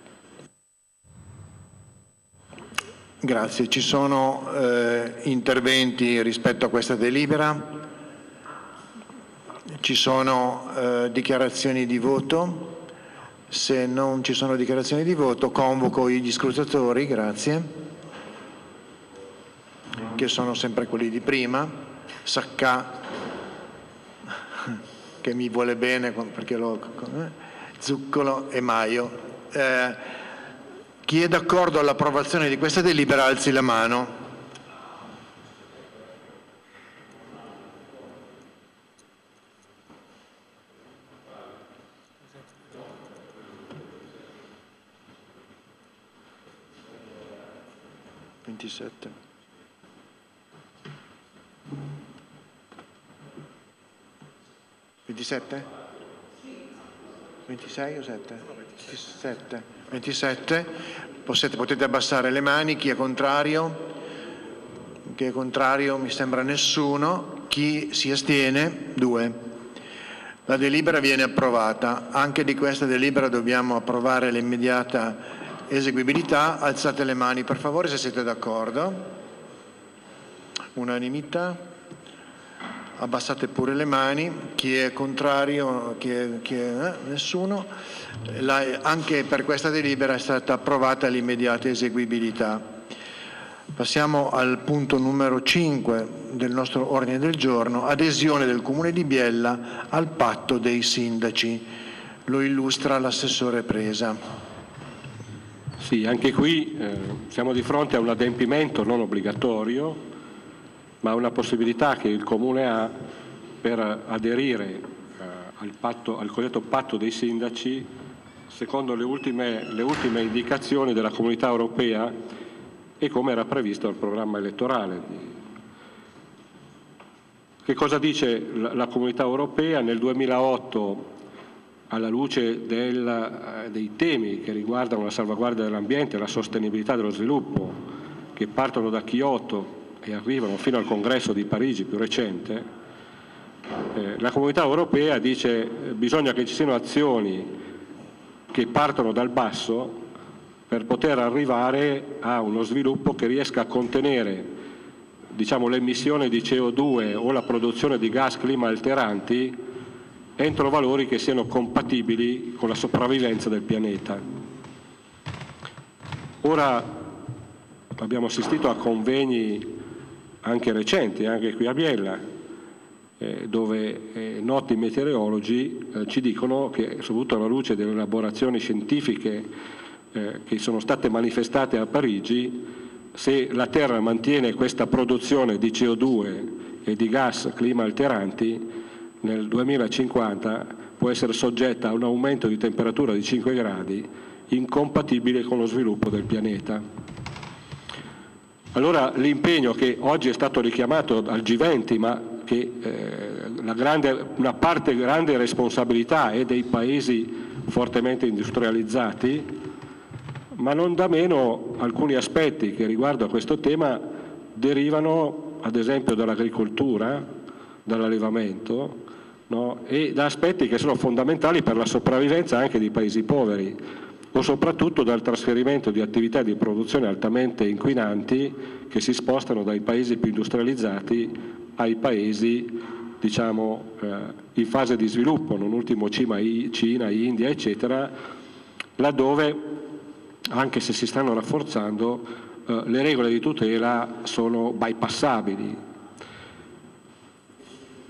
Grazie. Ci sono interventi rispetto a questa delibera? Ci sono dichiarazioni di voto? Se non ci sono dichiarazioni di voto, convoco gli scrutatori, grazie, che sono sempre quelli di prima. Sacca, che mi vuole bene perché Zuccolo e Maio. Chi è d'accordo all'approvazione di questa delibera alzi la mano. (27) 27? 26 o 7? 27. 27. Potete abbassare le mani. Chi è contrario? Chi è contrario? Mi sembra nessuno. Chi si astiene? 2. La delibera viene approvata. Anche di questa delibera dobbiamo approvare l'immediata eseguibilità. Alzate le mani per favore se siete d'accordo. Unanimità. Abbassate pure le mani. Chi è contrario? Nessuno. Anche per questa delibera è stata approvata l'immediata eseguibilità. Passiamo al punto numero 5 del nostro ordine del giorno, adesione del Comune di Biella al patto dei sindaci. Lo illustra l'assessore Presa. Sì, anche qui siamo di fronte a un adempimento non obbligatorio, ma una possibilità che il Comune ha per aderire al cosiddetto patto dei sindaci secondo le ultime indicazioni della Comunità Europea e come era previsto dal programma elettorale. Che cosa dice la Comunità Europea? Nel 2008, alla luce dei temi che riguardano la salvaguardia dell'ambiente e la sostenibilità dello sviluppo, che partono da Kyoto e arrivano fino al congresso di Parigi più recente, la Comunità Europea dice che bisogna che ci siano azioni che partono dal basso per poter arrivare a uno sviluppo che riesca a contenere, diciamo, l'emissione di CO2 o la produzione di gas clima alteranti entro valori che siano compatibili con la sopravvivenza del pianeta. Ora abbiamo assistito a convegni anche recenti, anche qui a Biella, dove noti meteorologi ci dicono che, soprattutto alla luce delle elaborazioni scientifiche che sono state manifestate a Parigi, se la Terra mantiene questa produzione di CO2 e di gas clima alteranti, nel 2050 può essere soggetta a un aumento di temperatura di 5 gradi incompatibile con lo sviluppo del pianeta. Allora l'impegno che oggi è stato richiamato al G20, ma che una parte grande responsabilità è dei paesi fortemente industrializzati, ma non da meno alcuni aspetti che riguardo a questo tema derivano ad esempio dall'agricoltura, dall'allevamento, no? E da aspetti che sono fondamentali per la sopravvivenza anche di paesi poveri, o soprattutto dal trasferimento di attività di produzione altamente inquinanti che si spostano dai paesi più industrializzati ai paesi, diciamo, in fase di sviluppo, non ultimo Cina, India, eccetera, laddove, anche se si stanno rafforzando, le regole di tutela sono bypassabili.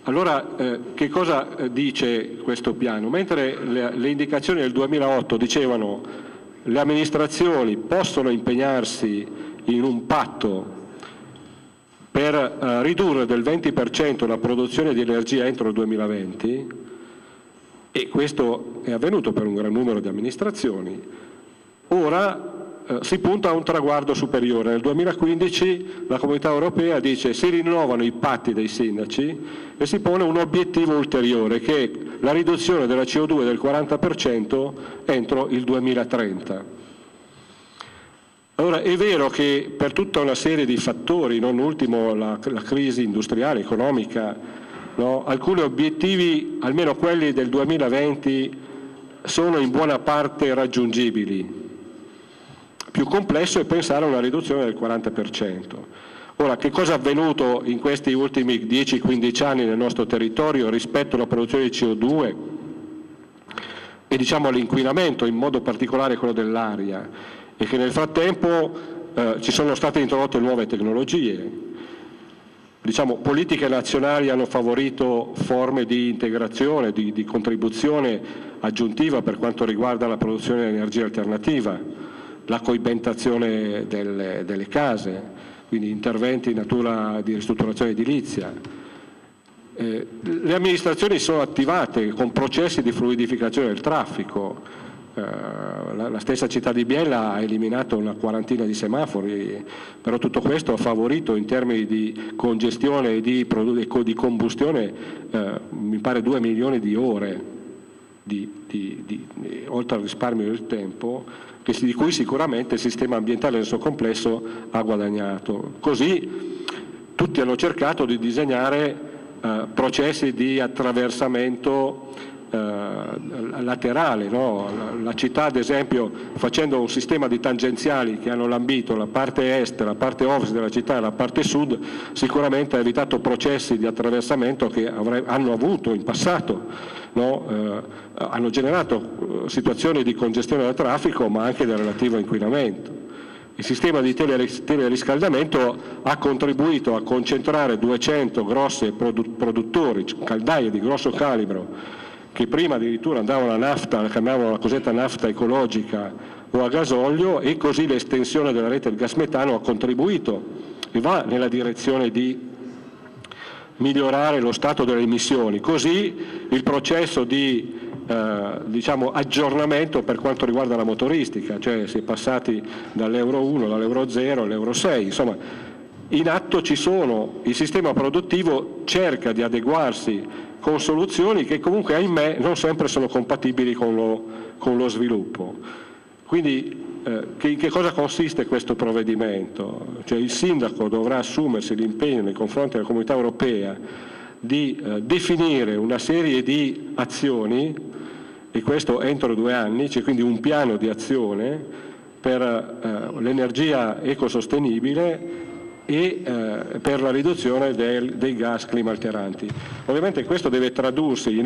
Allora, che cosa dice questo piano? Mentre le indicazioni del 2008 dicevano le amministrazioni possono impegnarsi in un patto per ridurre del 20% la produzione di energia entro il 2020, e questo è avvenuto per un gran numero di amministrazioni, ora si punta a un traguardo superiore. Nel 2015 la Comunità Europea dice si rinnovano i patti dei sindaci e si pone un obiettivo ulteriore, che è la riduzione della CO2 del 40% entro il 2030. Allora, è vero che per tutta una serie di fattori, non ultimo la crisi industriale, economica, no, alcuni obiettivi, almeno quelli del 2020, sono in buona parte raggiungibili. Più complesso è pensare a una riduzione del 40%. Ora, che cosa è avvenuto in questi ultimi 10-15 anni nel nostro territorio rispetto alla produzione di CO2 e diciamo all'inquinamento, in modo particolare quello dell'aria, e che nel frattempo ci sono state introdotte nuove tecnologie. Diciamo, politiche nazionali hanno favorito forme di integrazione, di contribuzione aggiuntiva per quanto riguarda la produzione di energia alternativa, la coibentazione delle case, quindi interventi in natura di ristrutturazione edilizia. Le amministrazioni sono attivate con processi di fluidificazione del traffico. La stessa città di Biella ha eliminato una quarantina di semafori, però tutto questo ha favorito in termini di congestione e di combustione mi pare 2 milioni di ore oltre al risparmio del tempo, di cui sicuramente il sistema ambientale nel suo complesso ha guadagnato. Così tutti hanno cercato di disegnare processi di attraversamento laterale, no? La città, ad esempio, facendo un sistema di tangenziali che hanno lambito la parte est, la parte ovest della città e la parte sud, sicuramente ha evitato processi di attraversamento che hanno avuto in passato, no? Hanno generato situazioni di congestione del traffico, ma anche del relativo inquinamento. Il sistema di teleriscaldamento ha contribuito a concentrare 200 grossi produttori, caldaie di grosso calibro, che prima addirittura andavano alla nafta, chiamavano la cosiddetta nafta ecologica o a gasolio, e così l'estensione della rete del gas metano ha contribuito e va nella direzione di migliorare lo stato delle emissioni. Così il processo di diciamo, aggiornamento per quanto riguarda la motoristica, cioè si è passati dall'Euro 1, dall'Euro 0 all'Euro 6, insomma in atto ci sono, il sistema produttivo cerca di adeguarsi con soluzioni che comunque, ahimè, non sempre sono compatibili con lo sviluppo. Quindi in che cosa consiste questo provvedimento? Cioè, il sindaco dovrà assumersi l'impegno nei confronti della Comunità Europea di definire una serie di azioni, e questo entro 2 anni, c'è quindi un piano di azione per l'energia ecosostenibile e per la riduzione dei gas climalteranti. Ovviamente questo deve tradursi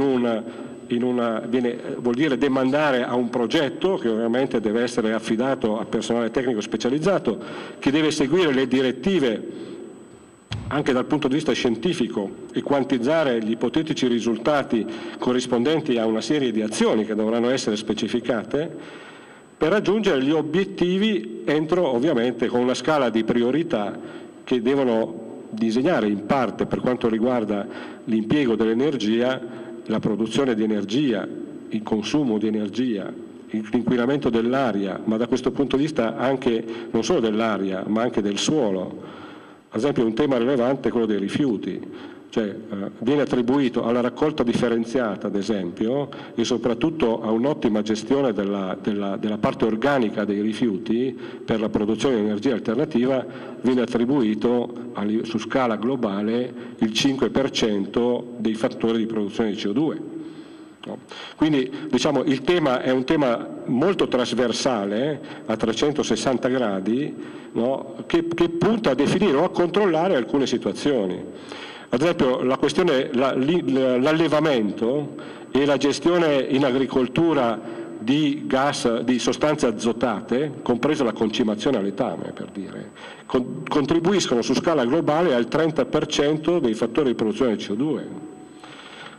vuol dire demandare a un progetto che ovviamente deve essere affidato a personale tecnico specializzato, che deve seguire le direttive anche dal punto di vista scientifico e quantizzare gli ipotetici risultati corrispondenti a una serie di azioni che dovranno essere specificate per raggiungere gli obiettivi entro, ovviamente, con una scala di priorità che devono disegnare in parte, per quanto riguarda l'impiego dell'energia, la produzione di energia, il consumo di energia, l'inquinamento dell'aria, ma da questo punto di vista anche non solo dell'aria, ma anche del suolo. Ad esempio, un tema rilevante è quello dei rifiuti, cioè viene attribuito alla raccolta differenziata, ad esempio, e soprattutto a un'ottima gestione della parte organica dei rifiuti per la produzione di energia alternativa, viene attribuito su scala globale il 5% dei fattori di produzione di CO2. No? Quindi, diciamo, il tema è un tema molto trasversale, a 360 gradi, no? che punta a definire o a controllare alcune situazioni. Ad esempio, la questione, l'allevamento e la gestione in agricoltura di gas, di sostanze azotate, compresa la concimazione a letame, per dire, contribuiscono su scala globale al 30% dei fattori di produzione di CO2.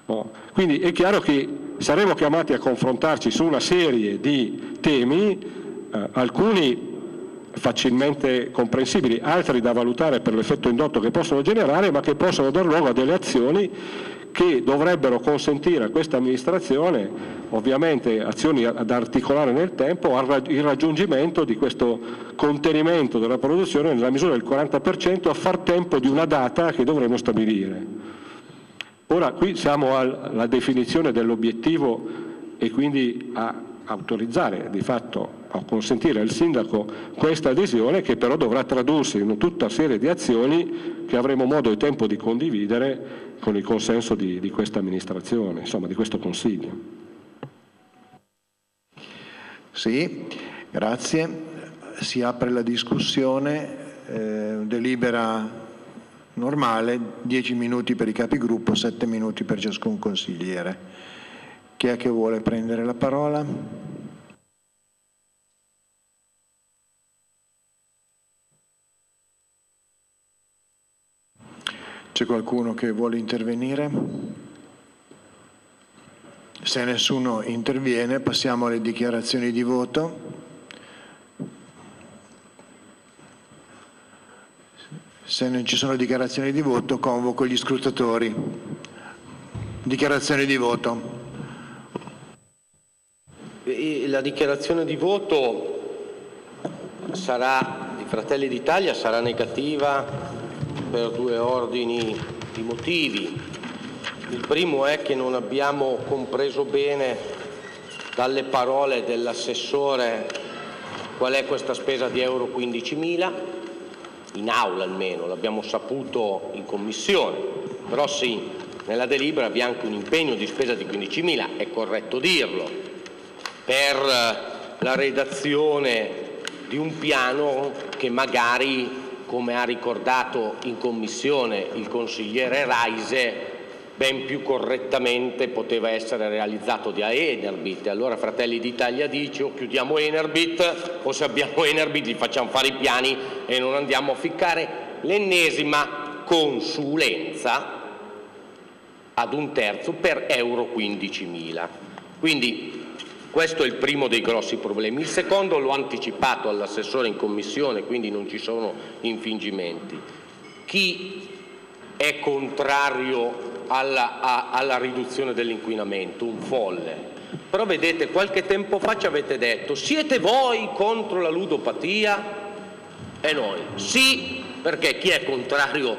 No? Quindi è chiaro che saremo chiamati a confrontarci su una serie di temi, alcuni facilmente comprensibili, altri da valutare per l'effetto indotto che possono generare, ma che possono dar luogo a delle azioni che dovrebbero consentire a questa amministrazione, ovviamente azioni da articolare nel tempo, il raggiungimento di questo contenimento della produzione nella misura del 40% a far tempo di una data che dovremo stabilire. Ora qui siamo alla definizione dell'obiettivo e quindi a autorizzare di fatto, a consentire al sindaco questa adesione, che però dovrà tradursi in tutta serie di azioni che avremo modo e tempo di condividere con il consenso di questa amministrazione, insomma di questo Consiglio. Sì, grazie. Si apre la discussione, delibera normale, 10 minuti per i capigruppo, 7 minuti per ciascun consigliere. Chi è che vuole prendere la parola? C'è qualcuno che vuole intervenire? Se nessuno interviene, passiamo alle dichiarazioni di voto. Se non ci sono dichiarazioni di voto, convoco gli scrutatori. Dichiarazioni di voto. La dichiarazione di voto sarà, di Fratelli d'Italia, sarà negativa per 2 ordini di motivi. Il primo è che non abbiamo compreso bene dalle parole dell'assessore qual è questa spesa di euro 15.000, in aula almeno, l'abbiamo saputo in commissione, però sì, nella delibera vi è anche un impegno di spesa di 15.000, è corretto dirlo, per la redazione di un piano che magari, come ha ricordato in commissione il consigliere Raise, ben più correttamente poteva essere realizzato da Enerbit. Allora Fratelli d'Italia dice: o chiudiamo Enerbit, o se abbiamo Enerbit gli facciamo fare i piani e non andiamo a ficcare l'ennesima consulenza ad un terzo per euro 15.000. Quindi questo è il primo dei grossi problemi. Il secondo l'ho anticipato all'assessore in commissione, quindi non ci sono infingimenti. Chi è contrario alla riduzione dell'inquinamento? Un folle. Però vedete, qualche tempo fa ci avete detto: siete voi contro la ludopatia? E noi sì, perché chi è contrario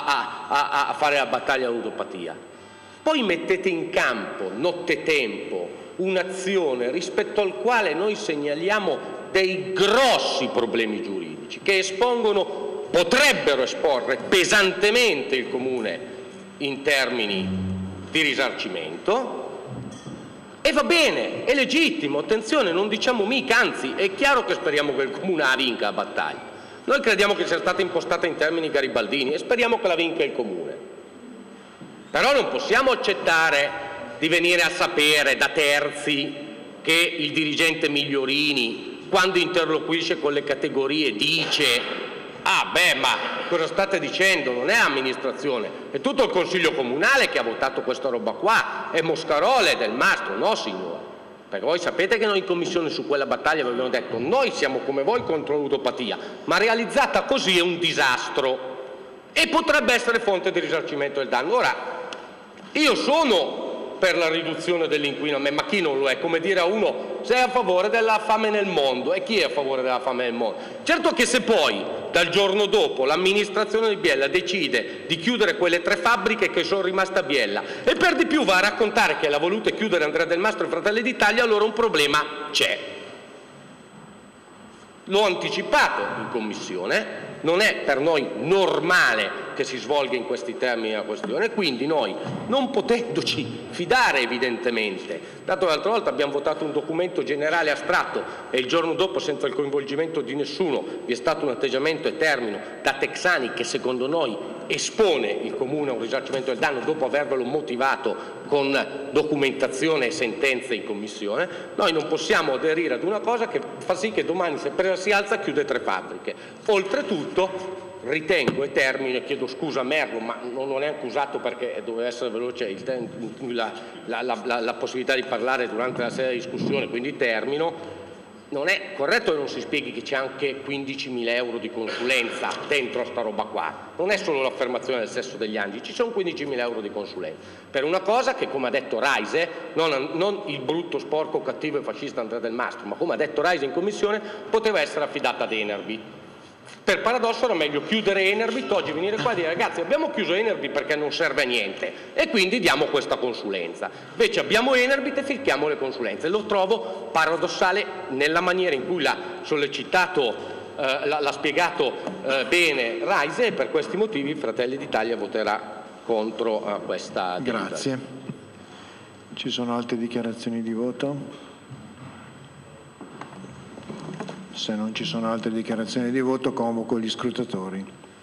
a fare la battaglia alla ludopatia? Poi mettete in campo nottetempo un'azione rispetto al quale noi segnaliamo dei grossi problemi giuridici che potrebbero esporre pesantemente il Comune in termini di risarcimento, e va bene, è legittimo, attenzione, non diciamo mica, anzi è chiaro che speriamo che il Comune la vinca la battaglia. Noi crediamo che sia stata impostata in termini garibaldini e speriamo che la vinca il Comune. Però non possiamo accettare di venire a sapere da terzi che il dirigente Migliorini, quando interloquisce con le categorie, dice: ah beh, ma cosa state dicendo? Non è amministrazione, è tutto il Consiglio Comunale che ha votato questa roba qua, è Moscarole, è Del Mastro. No signore, perché voi sapete che noi in commissione su quella battaglia vi abbiamo detto: noi siamo come voi contro la ludopatia, ma realizzata così è un disastro e potrebbe essere fonte di risarcimento del danno. Ora, io sono per la riduzione dell'inquinamento, ma chi non lo è? Come dire a uno: sei a favore della fame nel mondo, e chi è a favore della fame nel mondo? Certo che se poi dal giorno dopo l'amministrazione di Biella decide di chiudere quelle 3 fabbriche che sono rimaste a Biella e per di più va a raccontare che l'ha volute chiudere Andrea Del Mastro e Fratelli d'Italia, allora un problema c'è. L'ho anticipato in commissione, non è per noi normale che si svolga in questi termini la questione, quindi noi, non potendoci fidare evidentemente, dato che l'altra volta abbiamo votato un documento generale astratto e il giorno dopo, senza il coinvolgimento di nessuno, vi è stato un atteggiamento etermino da Texani che secondo noi espone il Comune a un risarcimento del danno dopo avervelo motivato con documentazione e sentenze in commissione, noi non possiamo aderire ad una cosa che fa sì che domani, se presa si alza, chiude 3 fabbriche. Oltretutto ritengo, e termino, e chiedo scusa a Merlo, ma non ho neanche usato perché doveva essere veloce la possibilità di parlare durante la seria discussione, quindi termino. Non è corretto che non si spieghi che c'è anche 15.000 euro di consulenza dentro a sta roba qua. Non è solo l'affermazione del sesso degli angeli, ci sono 15.000 euro di consulenza per una cosa che, come ha detto Raise, non il brutto, sporco, cattivo e fascista Andrea Del Mastro, ma come ha detto Raise in commissione, poteva essere affidata ad Enerby. Per paradosso era meglio chiudere Enerby, oggi venire qua e dire ragazzi abbiamo chiuso Enerby perché non serve a niente e quindi diamo questa consulenza. Invece abbiamo Enerby e ficchiamo le consulenze. Lo trovo paradossale nella maniera in cui l'ha sollecitato, l'ha spiegato bene Raise, e per questi motivi Fratelli d'Italia voterà contro questa delibera. Grazie. Ci sono altre dichiarazioni di voto? Se non ci sono altre dichiarazioni di voto, convoco gli scrutatori.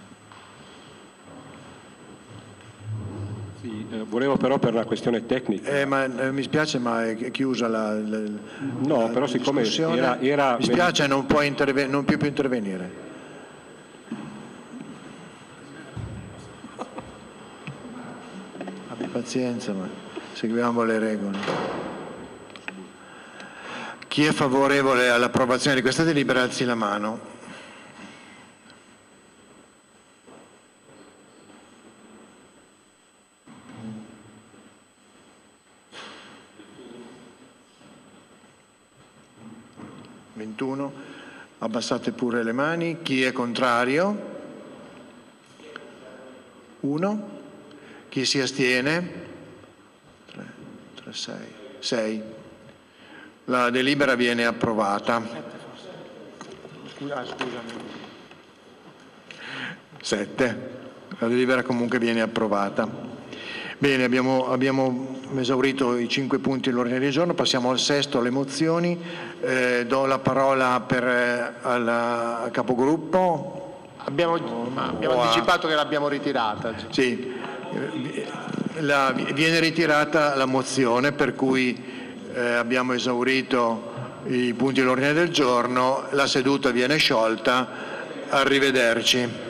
Sì, volevo però per la questione tecnica. Mi spiace, ma è chiusa no, però siccome era mi spiace, non può più intervenire. Abbi pazienza, ma seguiamo le regole. Chi è favorevole all'approvazione di questa delibera alzi la mano. (21). Abbassate pure le mani. Chi è contrario? 1. Chi si astiene? 6. La delibera viene approvata. Scusami. 7. La delibera comunque viene approvata. Bene, abbiamo esaurito i 5 punti dell'ordine del giorno, passiamo al sesto, alle mozioni. Do la parola al capogruppo. Abbiamo anticipato che l'abbiamo ritirata. Sì, viene ritirata la mozione, per cui abbiamo esaurito i punti dell'ordine del giorno, la seduta viene sciolta, arrivederci.